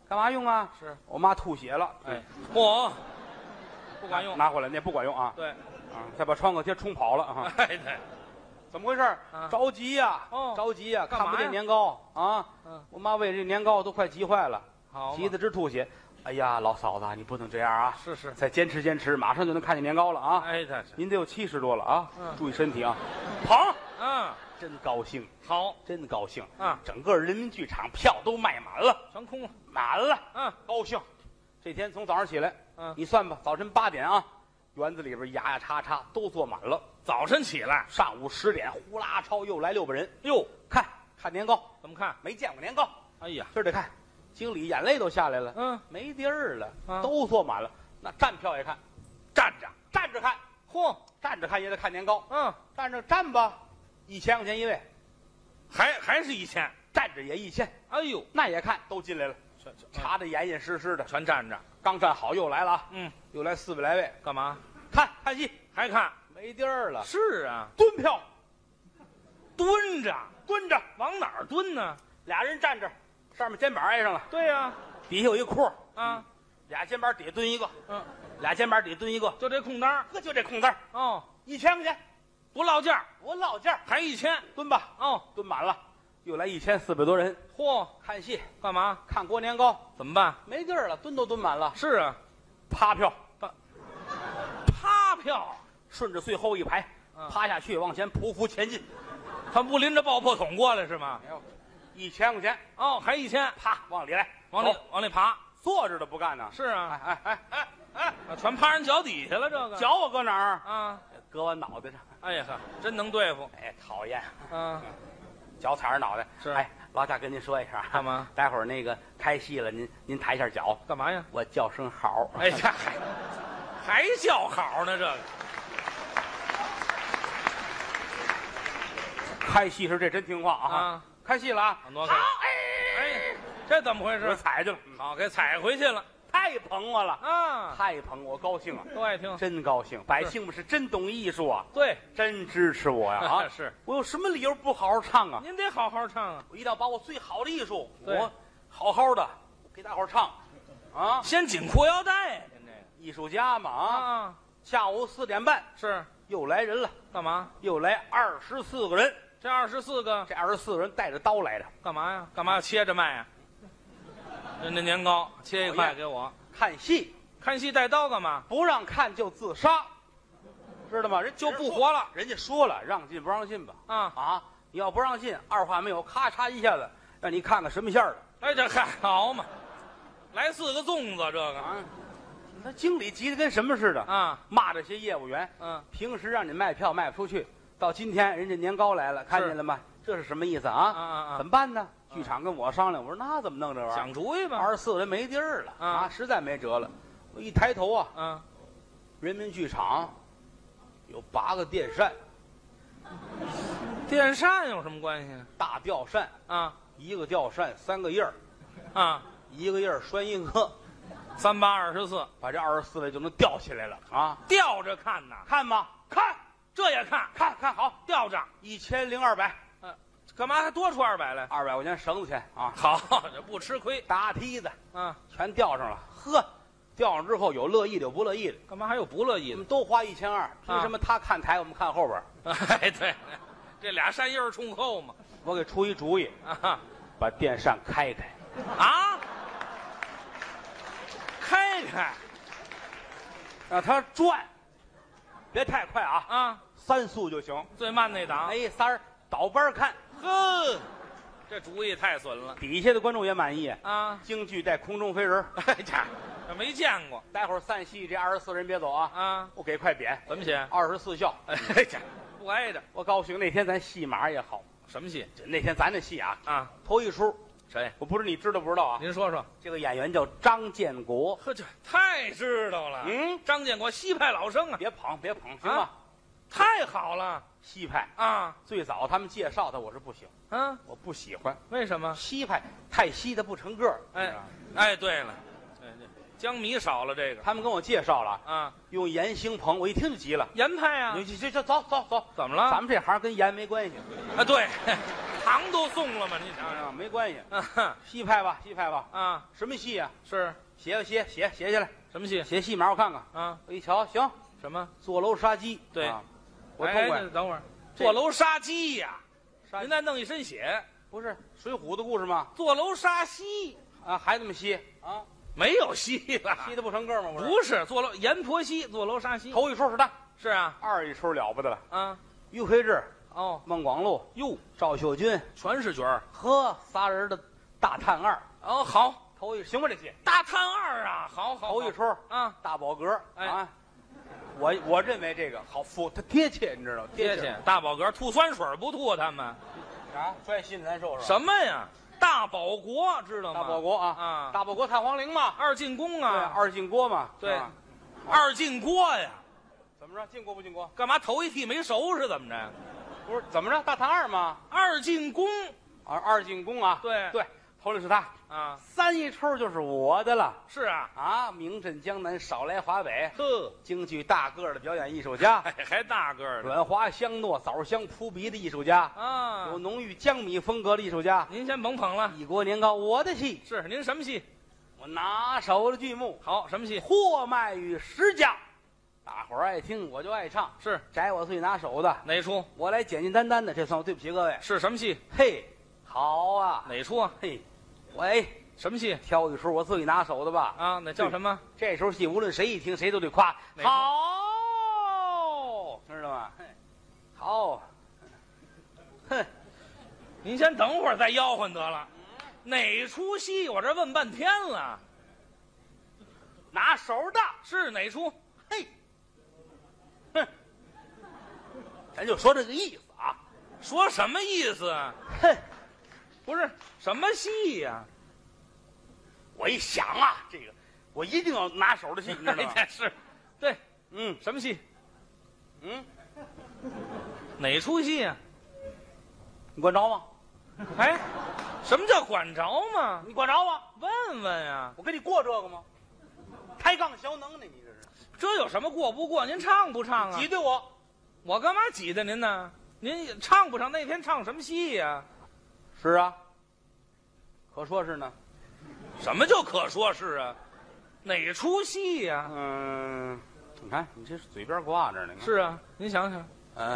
[SPEAKER 1] 干嘛用啊？
[SPEAKER 2] 是
[SPEAKER 1] 我妈吐血了。
[SPEAKER 2] 哎，嚯，不管用，
[SPEAKER 1] 拿回来那不管用啊。
[SPEAKER 2] 对，
[SPEAKER 1] 啊，再把创可贴冲跑了啊。
[SPEAKER 2] 哎对，
[SPEAKER 1] 怎么回事？着急呀！着急呀！看不见年糕啊！我妈为这年糕都快急坏了，急得直吐血。哎呀，老嫂子，你不能这样啊！
[SPEAKER 2] 是，
[SPEAKER 1] 再坚持坚持，马上就能看见年糕了啊！
[SPEAKER 2] 哎，对，
[SPEAKER 1] 您得有70多了啊！注意身体啊！捧，真高兴，
[SPEAKER 2] 好，
[SPEAKER 1] 真高兴
[SPEAKER 2] 啊！
[SPEAKER 1] 整个人民剧场票都卖满了，
[SPEAKER 2] 全空了，
[SPEAKER 1] 满了，高兴。这天从早上起来，你算吧，早晨8点啊，园子里边牙叉叉都坐满了。
[SPEAKER 2] 早晨起来，
[SPEAKER 1] 上午10点，呼啦超又来6个人，
[SPEAKER 2] 哟，
[SPEAKER 1] 看年糕，
[SPEAKER 2] 怎么看？
[SPEAKER 1] 没见过年糕，
[SPEAKER 2] 哎呀，
[SPEAKER 1] 今儿得看。经理眼泪都下来了，没地儿了，都坐满了。那站票也看，站着看，
[SPEAKER 2] 嚯，
[SPEAKER 1] 站着看也得看年糕，站吧，1000块钱一位，
[SPEAKER 2] 还是1000，
[SPEAKER 1] 站着也1000，
[SPEAKER 2] 哎呦，
[SPEAKER 1] 那也看，都进来了，查得严严实实的，
[SPEAKER 2] 全站着。
[SPEAKER 1] 刚站好又来了啊，又来400来位，
[SPEAKER 2] 干嘛？
[SPEAKER 1] 看戏，
[SPEAKER 2] 还看？
[SPEAKER 1] 没地儿了。
[SPEAKER 2] 是啊，
[SPEAKER 1] 蹲票，
[SPEAKER 2] 蹲着，往哪儿蹲呢？
[SPEAKER 1] 俩人站着，上面肩膀挨上了，
[SPEAKER 2] 对呀，
[SPEAKER 1] 底下有一裤
[SPEAKER 2] 啊，
[SPEAKER 1] 俩肩膀底下蹲一个，俩肩膀底下蹲一个，
[SPEAKER 2] 就这空单儿，
[SPEAKER 1] 就这空单儿
[SPEAKER 2] 哦
[SPEAKER 1] ，1000块钱，
[SPEAKER 2] 不落价，
[SPEAKER 1] 不落价，
[SPEAKER 2] 还1000，
[SPEAKER 1] 蹲吧，蹲满了，又来1400多人，
[SPEAKER 2] 嚯，
[SPEAKER 1] 看戏
[SPEAKER 2] 干嘛？
[SPEAKER 1] 看过年糕，
[SPEAKER 2] 怎么办？
[SPEAKER 1] 没地儿了，蹲都蹲满了。
[SPEAKER 2] 是啊，
[SPEAKER 1] 趴票，
[SPEAKER 2] 趴票，
[SPEAKER 1] 顺着最后一排趴下去，往前匍匐前进，
[SPEAKER 2] 他不拎着爆破筒过来是吗
[SPEAKER 1] ？1000块钱，
[SPEAKER 2] 还1000，
[SPEAKER 1] 啪，往里来，
[SPEAKER 2] 往里爬，
[SPEAKER 1] 坐着的不干呢。
[SPEAKER 2] 是啊，
[SPEAKER 1] 哎，
[SPEAKER 2] 全趴人脚底下了，这个
[SPEAKER 1] 脚我搁哪儿
[SPEAKER 2] 啊？
[SPEAKER 1] 搁我脑袋上。
[SPEAKER 2] 哎呀呵，真能对付。
[SPEAKER 1] 哎，讨厌，脚踩着脑袋。
[SPEAKER 2] 是，
[SPEAKER 1] 哎，老贾跟您说一声，
[SPEAKER 2] 干嘛？
[SPEAKER 1] 待会儿那个开戏了，您抬一下脚。
[SPEAKER 2] 干嘛呀？
[SPEAKER 1] 我叫声好。
[SPEAKER 2] 哎呀，还叫好呢，这个。
[SPEAKER 1] 开戏时这真听话啊！开戏了啊！
[SPEAKER 2] 好，哎，这怎么回事？
[SPEAKER 1] 我踩去了，
[SPEAKER 2] 好，给踩回去了，
[SPEAKER 1] 太捧我了
[SPEAKER 2] 啊！
[SPEAKER 1] 太捧我，高兴啊！
[SPEAKER 2] 都爱听，
[SPEAKER 1] 真高兴。百姓们是真懂艺术啊，
[SPEAKER 2] 对，
[SPEAKER 1] 真支持我呀！啊，
[SPEAKER 2] 是
[SPEAKER 1] 我有什么理由不好好唱啊？
[SPEAKER 2] 您得好好唱啊！
[SPEAKER 1] 我一定要把我最好的艺术，我好好的给大伙儿唱啊！
[SPEAKER 2] 先紧裤腰带，您这个
[SPEAKER 1] 艺术家嘛啊！下午4点半
[SPEAKER 2] 是
[SPEAKER 1] 又来人了，
[SPEAKER 2] 干嘛？
[SPEAKER 1] 又来24个人。
[SPEAKER 2] 这24个，
[SPEAKER 1] 这24个人带着刀来的，
[SPEAKER 2] 干嘛呀？干嘛要切着卖呀？那年糕切1块给我。
[SPEAKER 1] 看戏，
[SPEAKER 2] 看戏带刀干嘛？
[SPEAKER 1] 不让看就自杀，知道吗？人
[SPEAKER 2] 就不活了。
[SPEAKER 1] 人家说了，让进不让进吧？你要不让进，二话没有，咔嚓一下子让你看看什么馅儿的。
[SPEAKER 2] 哎，这还好嘛，来4个粽子，这个
[SPEAKER 1] 那经理急得跟什么似的
[SPEAKER 2] 啊！
[SPEAKER 1] 骂这些业务员，平时让你卖票卖不出去。到今天人家年糕来了，看见了吗？这是什么意思啊？怎么办呢？剧场跟我商量，我说那怎么弄这玩意儿？
[SPEAKER 2] 想主意吧。
[SPEAKER 1] 24个人没地儿了实在没辙了。我一抬头人民剧场有8个电扇，
[SPEAKER 2] 电扇有什么关系？
[SPEAKER 1] 大吊扇一个吊扇3个印儿一个印儿拴一个
[SPEAKER 2] ，3、8、24，
[SPEAKER 1] 把这24位就能吊起来了
[SPEAKER 2] 吊着看呐？
[SPEAKER 1] 看吗？看。
[SPEAKER 2] 这也看
[SPEAKER 1] 好，
[SPEAKER 2] 吊着
[SPEAKER 1] 1200，
[SPEAKER 2] 干嘛还多出200来
[SPEAKER 1] ？200块钱绳子钱
[SPEAKER 2] 好，这不吃亏。
[SPEAKER 1] 搭梯子全吊上了，呵，吊上之后有乐意的，有不乐意的。
[SPEAKER 2] 干嘛还有不乐意的？
[SPEAKER 1] 我们都花1200，凭什么他看台，我们看后边？
[SPEAKER 2] 哎，对，这俩扇叶冲后嘛。
[SPEAKER 1] 我给出一主意把电扇开开
[SPEAKER 2] 开，
[SPEAKER 1] 让它转。别太快3速就行，
[SPEAKER 2] 最慢那档。
[SPEAKER 1] 哎，3倒班看，
[SPEAKER 2] 呵，这主意太损了。
[SPEAKER 1] 底下的观众也满意京剧带空中飞人，
[SPEAKER 2] 哎呀，这没见过。
[SPEAKER 1] 待会儿散戏，这24人别走我给块匾，
[SPEAKER 2] 怎么写
[SPEAKER 1] ？24孝。
[SPEAKER 2] 哎呀，不挨着。
[SPEAKER 1] 我高兴，那天咱戏码也好。
[SPEAKER 2] 什么戏？
[SPEAKER 1] 那天咱的戏头一出。
[SPEAKER 2] 谁？
[SPEAKER 1] 我不知道你知道不知道
[SPEAKER 2] 您说说。
[SPEAKER 1] 这个演员叫张建国。
[SPEAKER 2] 呵，这太知道了。张建国西派老生
[SPEAKER 1] 别捧，行吗？
[SPEAKER 2] 太好了，
[SPEAKER 1] 西派最早他们介绍他，我是不行我不喜欢。
[SPEAKER 2] 为什么？
[SPEAKER 1] 西派太稀的不成个儿。
[SPEAKER 2] 哎，对了，江米少了这个。
[SPEAKER 1] 他们跟我介绍了用盐兴棚，我一听就急了。
[SPEAKER 2] 盐派
[SPEAKER 1] 这走，
[SPEAKER 2] 怎么了？
[SPEAKER 1] 咱们这行跟盐没关系
[SPEAKER 2] 对， 糖都送了吗？你想想，
[SPEAKER 1] 没关系。
[SPEAKER 2] 啊
[SPEAKER 1] 戏派吧，戏派吧。
[SPEAKER 2] 啊，
[SPEAKER 1] 什么戏呀？
[SPEAKER 2] 是
[SPEAKER 1] 写下来。
[SPEAKER 2] 什么戏？
[SPEAKER 1] 写戏码我看看。
[SPEAKER 2] 啊，
[SPEAKER 1] 我一瞧，行，
[SPEAKER 2] 什么？
[SPEAKER 1] 坐楼杀鸡。
[SPEAKER 2] 对，
[SPEAKER 1] 我痛快。
[SPEAKER 2] 等会儿，坐楼杀鸡呀！
[SPEAKER 1] 杀
[SPEAKER 2] 您再弄一身血，
[SPEAKER 1] 不是《水浒》的故事吗？
[SPEAKER 2] 坐楼杀西
[SPEAKER 1] 啊，还这么吸啊？
[SPEAKER 2] 没有西了，
[SPEAKER 1] 吸的不成个吗？
[SPEAKER 2] 不是坐楼阎婆惜，坐楼杀西。
[SPEAKER 1] 头一出是他，
[SPEAKER 2] 是啊，
[SPEAKER 1] 二一出了不得了。
[SPEAKER 2] 啊，
[SPEAKER 1] 于魁智、
[SPEAKER 2] 哦，
[SPEAKER 1] 孟广禄、
[SPEAKER 2] 哟，
[SPEAKER 1] 赵秀军，
[SPEAKER 2] 全是角儿。
[SPEAKER 1] 呵，仨人的大探二。
[SPEAKER 2] 哦，好，
[SPEAKER 1] 头一行吧这戏。
[SPEAKER 2] 大探二啊，好，
[SPEAKER 1] 头一出
[SPEAKER 2] 啊，
[SPEAKER 1] 大宝阁
[SPEAKER 2] 哎
[SPEAKER 1] 啊，我认为这个好它贴切，你知道
[SPEAKER 2] 贴切。大宝阁吐酸水不吐他们？
[SPEAKER 1] 啊，拽心里难受是吧？
[SPEAKER 2] 什么呀？大保国知道吗？
[SPEAKER 1] 大保国啊
[SPEAKER 2] 啊，
[SPEAKER 1] 大保国探皇陵嘛，
[SPEAKER 2] 二进宫
[SPEAKER 1] 对，
[SPEAKER 2] 啊，
[SPEAKER 1] 二进锅嘛，
[SPEAKER 2] 对
[SPEAKER 1] 啊
[SPEAKER 2] 二进锅呀，
[SPEAKER 1] 怎么着？进锅不进锅？
[SPEAKER 2] 干嘛头一屉没熟是怎么着？
[SPEAKER 1] 不是怎么着？大探二嘛，
[SPEAKER 2] 二进宫
[SPEAKER 1] 二进宫啊，
[SPEAKER 2] 对
[SPEAKER 1] 对，头里是他，
[SPEAKER 2] 啊，
[SPEAKER 1] 三一出就是我的了
[SPEAKER 2] 是啊，
[SPEAKER 1] 啊！名震江南，少来华北，
[SPEAKER 2] 呵，
[SPEAKER 1] 京剧大个儿的表演艺术家，
[SPEAKER 2] 还大个儿的
[SPEAKER 1] 软滑香糯、枣香扑鼻的艺术家，
[SPEAKER 2] 啊，
[SPEAKER 1] 有浓郁江米风格的艺术家，
[SPEAKER 2] 您先甭捧了，
[SPEAKER 1] 一国年糕，我的戏，
[SPEAKER 2] 是您什么戏？
[SPEAKER 1] 我拿手的剧目，
[SPEAKER 2] 好，什么戏？
[SPEAKER 1] 货卖于十家，大伙儿爱听，我就爱唱，
[SPEAKER 2] 是
[SPEAKER 1] 摘我最拿手的，
[SPEAKER 2] 哪出？
[SPEAKER 1] 我来简简单单的，这算我对不起各位。
[SPEAKER 2] 是什么戏？
[SPEAKER 1] 嘿，好啊，
[SPEAKER 2] 哪出啊？
[SPEAKER 1] 嘿，喂，
[SPEAKER 2] 什么戏
[SPEAKER 1] 挑一出我最拿手的吧。
[SPEAKER 2] 啊？那叫什么？
[SPEAKER 1] 这首戏无论谁一听，谁都得夸
[SPEAKER 2] 哪出
[SPEAKER 1] 好，知道吗？嘿，好，哼，
[SPEAKER 2] 您先等会儿再吆喝得了。哪出戏？我这问半天了，
[SPEAKER 1] 拿手的，
[SPEAKER 2] 是哪出？
[SPEAKER 1] 嘿，哼，咱就说这个意思啊。
[SPEAKER 2] 说什么意思啊？
[SPEAKER 1] 哼，
[SPEAKER 2] 不是什么戏呀、
[SPEAKER 1] 我一想啊，这个我一定要拿手的戏，你知道吗？
[SPEAKER 2] 是，对，
[SPEAKER 1] 嗯
[SPEAKER 2] 什么戏？
[SPEAKER 1] 嗯，
[SPEAKER 2] 哪出戏呀、
[SPEAKER 1] 你管着吗？
[SPEAKER 2] 哎，什么叫管着吗？
[SPEAKER 1] 你管着吗？
[SPEAKER 2] 问问呀，
[SPEAKER 1] 我跟你过这个吗？抬杠小能耐，你这是
[SPEAKER 2] 这有什么过不过？您唱不唱啊？
[SPEAKER 1] 挤兑我？
[SPEAKER 2] 我干嘛挤兑您呢？您唱不唱？那天唱什么戏呀、
[SPEAKER 1] 是啊，可说是呢。
[SPEAKER 2] 什么叫可说是啊？哪出戏呀、
[SPEAKER 1] 嗯，你看你这是嘴边挂着呢。
[SPEAKER 2] 是啊，您想想，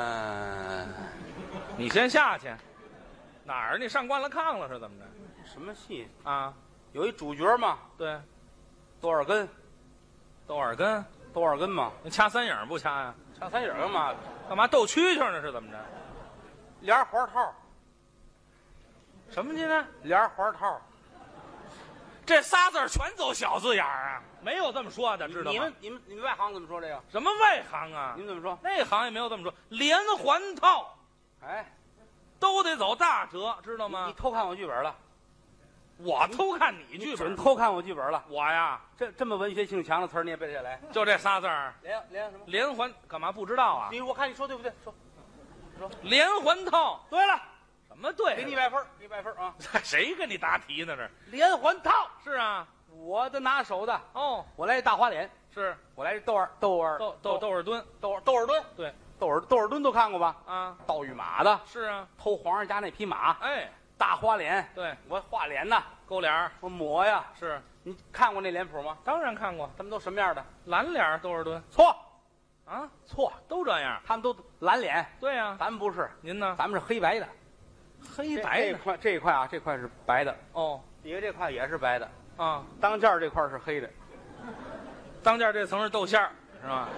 [SPEAKER 2] 你先下去。哪儿？你上惯了炕了是怎么着？
[SPEAKER 1] 什么戏？
[SPEAKER 2] 啊，
[SPEAKER 1] 有一主角嘛，
[SPEAKER 2] 对，
[SPEAKER 1] 多少根？
[SPEAKER 2] 豆耳根，
[SPEAKER 1] 多少根嘛？
[SPEAKER 2] 你掐三影不掐呀、
[SPEAKER 1] 掐三影干嘛？
[SPEAKER 2] 干嘛斗蛐蛐呢？是怎么着？
[SPEAKER 1] 连环套，
[SPEAKER 2] 什么您呢？
[SPEAKER 1] 连环套。
[SPEAKER 2] 这仨字儿全走小字眼儿啊，没有这么说的，知道吗？
[SPEAKER 1] 你们外行怎么说这个？
[SPEAKER 2] 什么外行啊
[SPEAKER 1] 你？们怎么说？
[SPEAKER 2] 内行也没有这么说，连环套
[SPEAKER 1] 哎，
[SPEAKER 2] 都得走大折，知道
[SPEAKER 1] 你
[SPEAKER 2] 吗？
[SPEAKER 1] 偷看我剧本了？
[SPEAKER 2] 我偷看你剧
[SPEAKER 1] 准
[SPEAKER 2] 本，
[SPEAKER 1] 偷看我剧本了？
[SPEAKER 2] 我呀，
[SPEAKER 1] 这么文学性强的词儿你也背得下来？
[SPEAKER 2] 就这仨字儿，
[SPEAKER 1] 连什么？
[SPEAKER 2] 连环干嘛不知道啊？
[SPEAKER 1] 我看你说对不对？说。
[SPEAKER 2] 连环套，
[SPEAKER 1] 对了，
[SPEAKER 2] 什么对？
[SPEAKER 1] 给你100分，给你100分啊！
[SPEAKER 2] 谁跟你答题呢？这
[SPEAKER 1] 连环套，
[SPEAKER 2] 是啊，
[SPEAKER 1] 我的拿手的。
[SPEAKER 2] 哦，
[SPEAKER 1] 我来大花脸，
[SPEAKER 2] 是
[SPEAKER 1] 我来豆耳
[SPEAKER 2] 豆耳墩，
[SPEAKER 1] 豆耳墩，
[SPEAKER 2] 对
[SPEAKER 1] 豆耳墩都看过吧？
[SPEAKER 2] 啊，
[SPEAKER 1] 盗御马的，
[SPEAKER 2] 是啊，
[SPEAKER 1] 偷皇上家那匹马，
[SPEAKER 2] 哎，
[SPEAKER 1] 大花脸，
[SPEAKER 2] 对，
[SPEAKER 1] 我画脸呐，
[SPEAKER 2] 勾脸儿
[SPEAKER 1] 我抹呀。
[SPEAKER 2] 是，
[SPEAKER 1] 你看过那脸谱吗？
[SPEAKER 2] 当然看过，
[SPEAKER 1] 他们都什么样的？
[SPEAKER 2] 蓝脸儿豆耳墩
[SPEAKER 1] 错
[SPEAKER 2] 啊，
[SPEAKER 1] 错，
[SPEAKER 2] 都这样。
[SPEAKER 1] 他们都蓝脸，
[SPEAKER 2] 对呀、
[SPEAKER 1] 咱们不是，
[SPEAKER 2] 您呢？
[SPEAKER 1] 咱们是黑白的。这
[SPEAKER 2] 黑白的
[SPEAKER 1] 块这一块啊，这块是白的，
[SPEAKER 2] 哦
[SPEAKER 1] 底下这块也是白的，
[SPEAKER 2] 啊，
[SPEAKER 1] 当间儿这块是黑的。
[SPEAKER 2] 当间这层是豆馅儿是吧？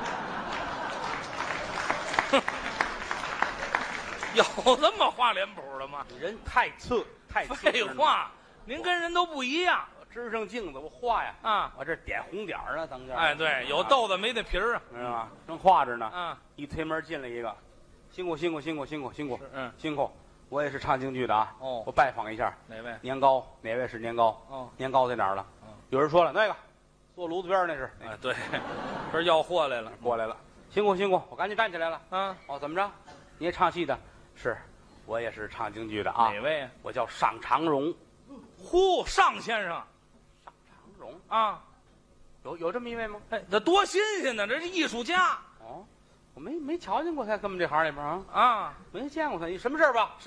[SPEAKER 2] 有这么画脸谱的吗？
[SPEAKER 1] 人太次，太次。
[SPEAKER 2] 废话，您跟人都不一样
[SPEAKER 1] 支上镜子，我画呀，
[SPEAKER 2] 啊！
[SPEAKER 1] 我这点红点儿呢，当间儿。
[SPEAKER 2] 哎，对，有豆子没那皮儿啊。
[SPEAKER 1] 知道吗？正画着呢，
[SPEAKER 2] 啊，
[SPEAKER 1] 一推门进来一个，辛苦辛苦辛苦辛苦辛苦
[SPEAKER 2] 嗯，
[SPEAKER 1] 辛苦，我也是唱京剧的啊。
[SPEAKER 2] 哦
[SPEAKER 1] 我拜访一下
[SPEAKER 2] 哪位？
[SPEAKER 1] 年糕，哪位是年糕？
[SPEAKER 2] 哦，
[SPEAKER 1] 年糕在哪儿了？
[SPEAKER 2] 嗯
[SPEAKER 1] 有人说了，那个坐炉子边儿那是，
[SPEAKER 2] 哎，对，这要货来了
[SPEAKER 1] 过来了，辛苦辛苦，我赶紧站起来了。
[SPEAKER 2] 啊！
[SPEAKER 1] 哦，怎么着？你也唱戏的？是，我也是唱京剧的啊。
[SPEAKER 2] 哪位啊？
[SPEAKER 1] 我叫尚长荣。
[SPEAKER 2] 呼，尚先生
[SPEAKER 1] 长荣
[SPEAKER 2] 啊！
[SPEAKER 1] 有这么一位吗？
[SPEAKER 2] 哎，这多新鲜呢！这是艺术家
[SPEAKER 1] 哦，我没瞧见过他，跟我们这行里边啊，
[SPEAKER 2] 啊！
[SPEAKER 1] 没见过他。你什么事儿吧？
[SPEAKER 2] 是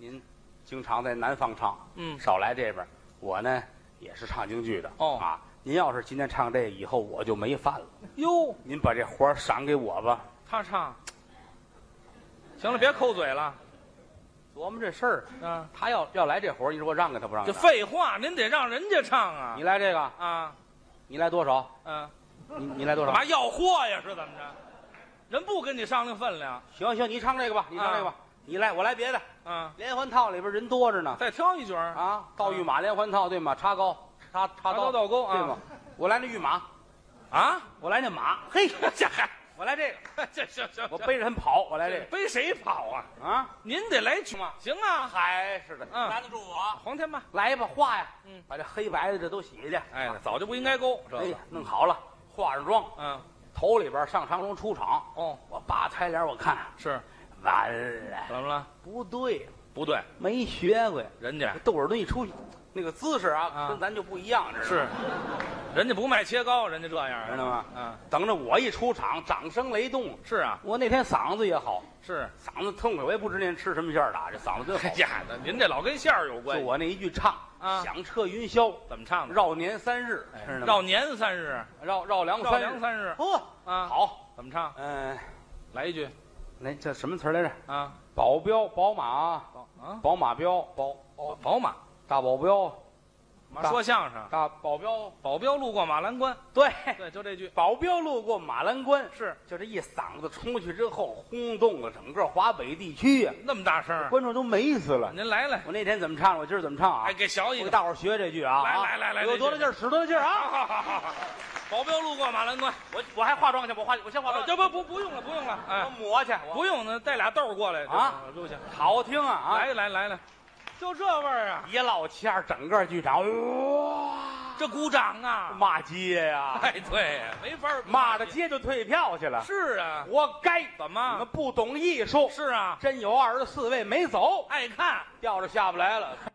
[SPEAKER 1] 您经常在南方唱，少来这边。我呢也是唱京剧的，您要是今天唱这个，以后我就没饭了。
[SPEAKER 2] 哟，
[SPEAKER 1] 您把这活赏给我吧。
[SPEAKER 2] 他唱，行了，别抠嘴了。
[SPEAKER 1] 琢磨这事儿，他要来这活你说我让给他不让？
[SPEAKER 2] 这废话，您得让人家唱啊。
[SPEAKER 1] 你来这个
[SPEAKER 2] 啊？
[SPEAKER 1] 你来多少？你来多少？
[SPEAKER 2] 干嘛要货呀？是怎么着？人不跟你商量分量。
[SPEAKER 1] 行，你唱这个吧，你唱这个吧。你来，我来别的。连环套里边人多着呢。
[SPEAKER 2] 再挑一句
[SPEAKER 1] 啊，倒御马连环套对吗？插高，插刀
[SPEAKER 2] 倒钩
[SPEAKER 1] 对吗？我来那御马。我来那马。嘿，这还。我来这个，
[SPEAKER 2] 行，
[SPEAKER 1] 我背着人跑，我来这个，
[SPEAKER 2] 背谁跑啊？您得来去嘛。行啊，
[SPEAKER 1] 还是的，拦得住我。
[SPEAKER 2] 黄天霸，
[SPEAKER 1] 来吧，画呀，把这黑白的这都洗去。
[SPEAKER 2] 哎，早就不应该勾。
[SPEAKER 1] 哎呀，弄好了，化上妆，头里边上长龙出场。我扒开脸我看，
[SPEAKER 2] 是
[SPEAKER 1] 完了，
[SPEAKER 2] 怎么了？
[SPEAKER 1] 不对，没学过呀。
[SPEAKER 2] 人家
[SPEAKER 1] 窦尔敦一出去，那个姿势跟咱就不一样，
[SPEAKER 2] 是。人家不卖切糕，人家这样，
[SPEAKER 1] 知道吗？等着我一出场，掌声雷动。
[SPEAKER 2] 是啊，
[SPEAKER 1] 我那天嗓子也好，
[SPEAKER 2] 是
[SPEAKER 1] 嗓子痛快，我也不知您吃什么馅儿的，这嗓子真好。
[SPEAKER 2] 呀的，您这老跟馅儿有关系。
[SPEAKER 1] 就我那一句唱，响彻云霄，
[SPEAKER 2] 怎么唱的？
[SPEAKER 1] 绕年3日，
[SPEAKER 2] 绕年3日，
[SPEAKER 1] 绕梁3日。好，
[SPEAKER 2] 怎么唱？来一句，
[SPEAKER 1] 那这什么词来着？保镖，宝马，宝马镖，
[SPEAKER 2] 宝马，
[SPEAKER 1] 大保镖。
[SPEAKER 2] 说相声，
[SPEAKER 1] 大保镖
[SPEAKER 2] 路过马栏关，
[SPEAKER 1] 对，
[SPEAKER 2] 就这句，
[SPEAKER 1] 保镖路过马栏关，
[SPEAKER 2] 是，
[SPEAKER 1] 就这一嗓子冲去之后，轰动了整个华北地区呀，
[SPEAKER 2] 那么大声，
[SPEAKER 1] 观众都美死了。
[SPEAKER 2] 您来，
[SPEAKER 1] 我那天怎么唱，我今儿怎么唱啊？
[SPEAKER 2] 哎，给小一个，
[SPEAKER 1] 给大伙学这句啊！
[SPEAKER 2] 来，
[SPEAKER 1] 有多大劲儿使多大劲儿啊！
[SPEAKER 2] 好，保镖路过马栏关，
[SPEAKER 1] 我还化妆去，我先化妆。
[SPEAKER 2] 这不用了，
[SPEAKER 1] 我抹去，
[SPEAKER 2] 不用呢，带俩豆过来录下，
[SPEAKER 1] 好听啊！
[SPEAKER 2] 来。就这味儿啊！
[SPEAKER 1] 一唠腔，整个剧场哇，
[SPEAKER 2] 这鼓掌啊，
[SPEAKER 1] 骂街呀！
[SPEAKER 2] 哎，对，没法
[SPEAKER 1] 骂的街就退票去了。
[SPEAKER 2] 是啊，
[SPEAKER 1] 活该！
[SPEAKER 2] 怎么？
[SPEAKER 1] 你们不懂艺术。
[SPEAKER 2] 是啊，
[SPEAKER 1] 真有24位没走，
[SPEAKER 2] 爱看，
[SPEAKER 1] 吊着下不来了。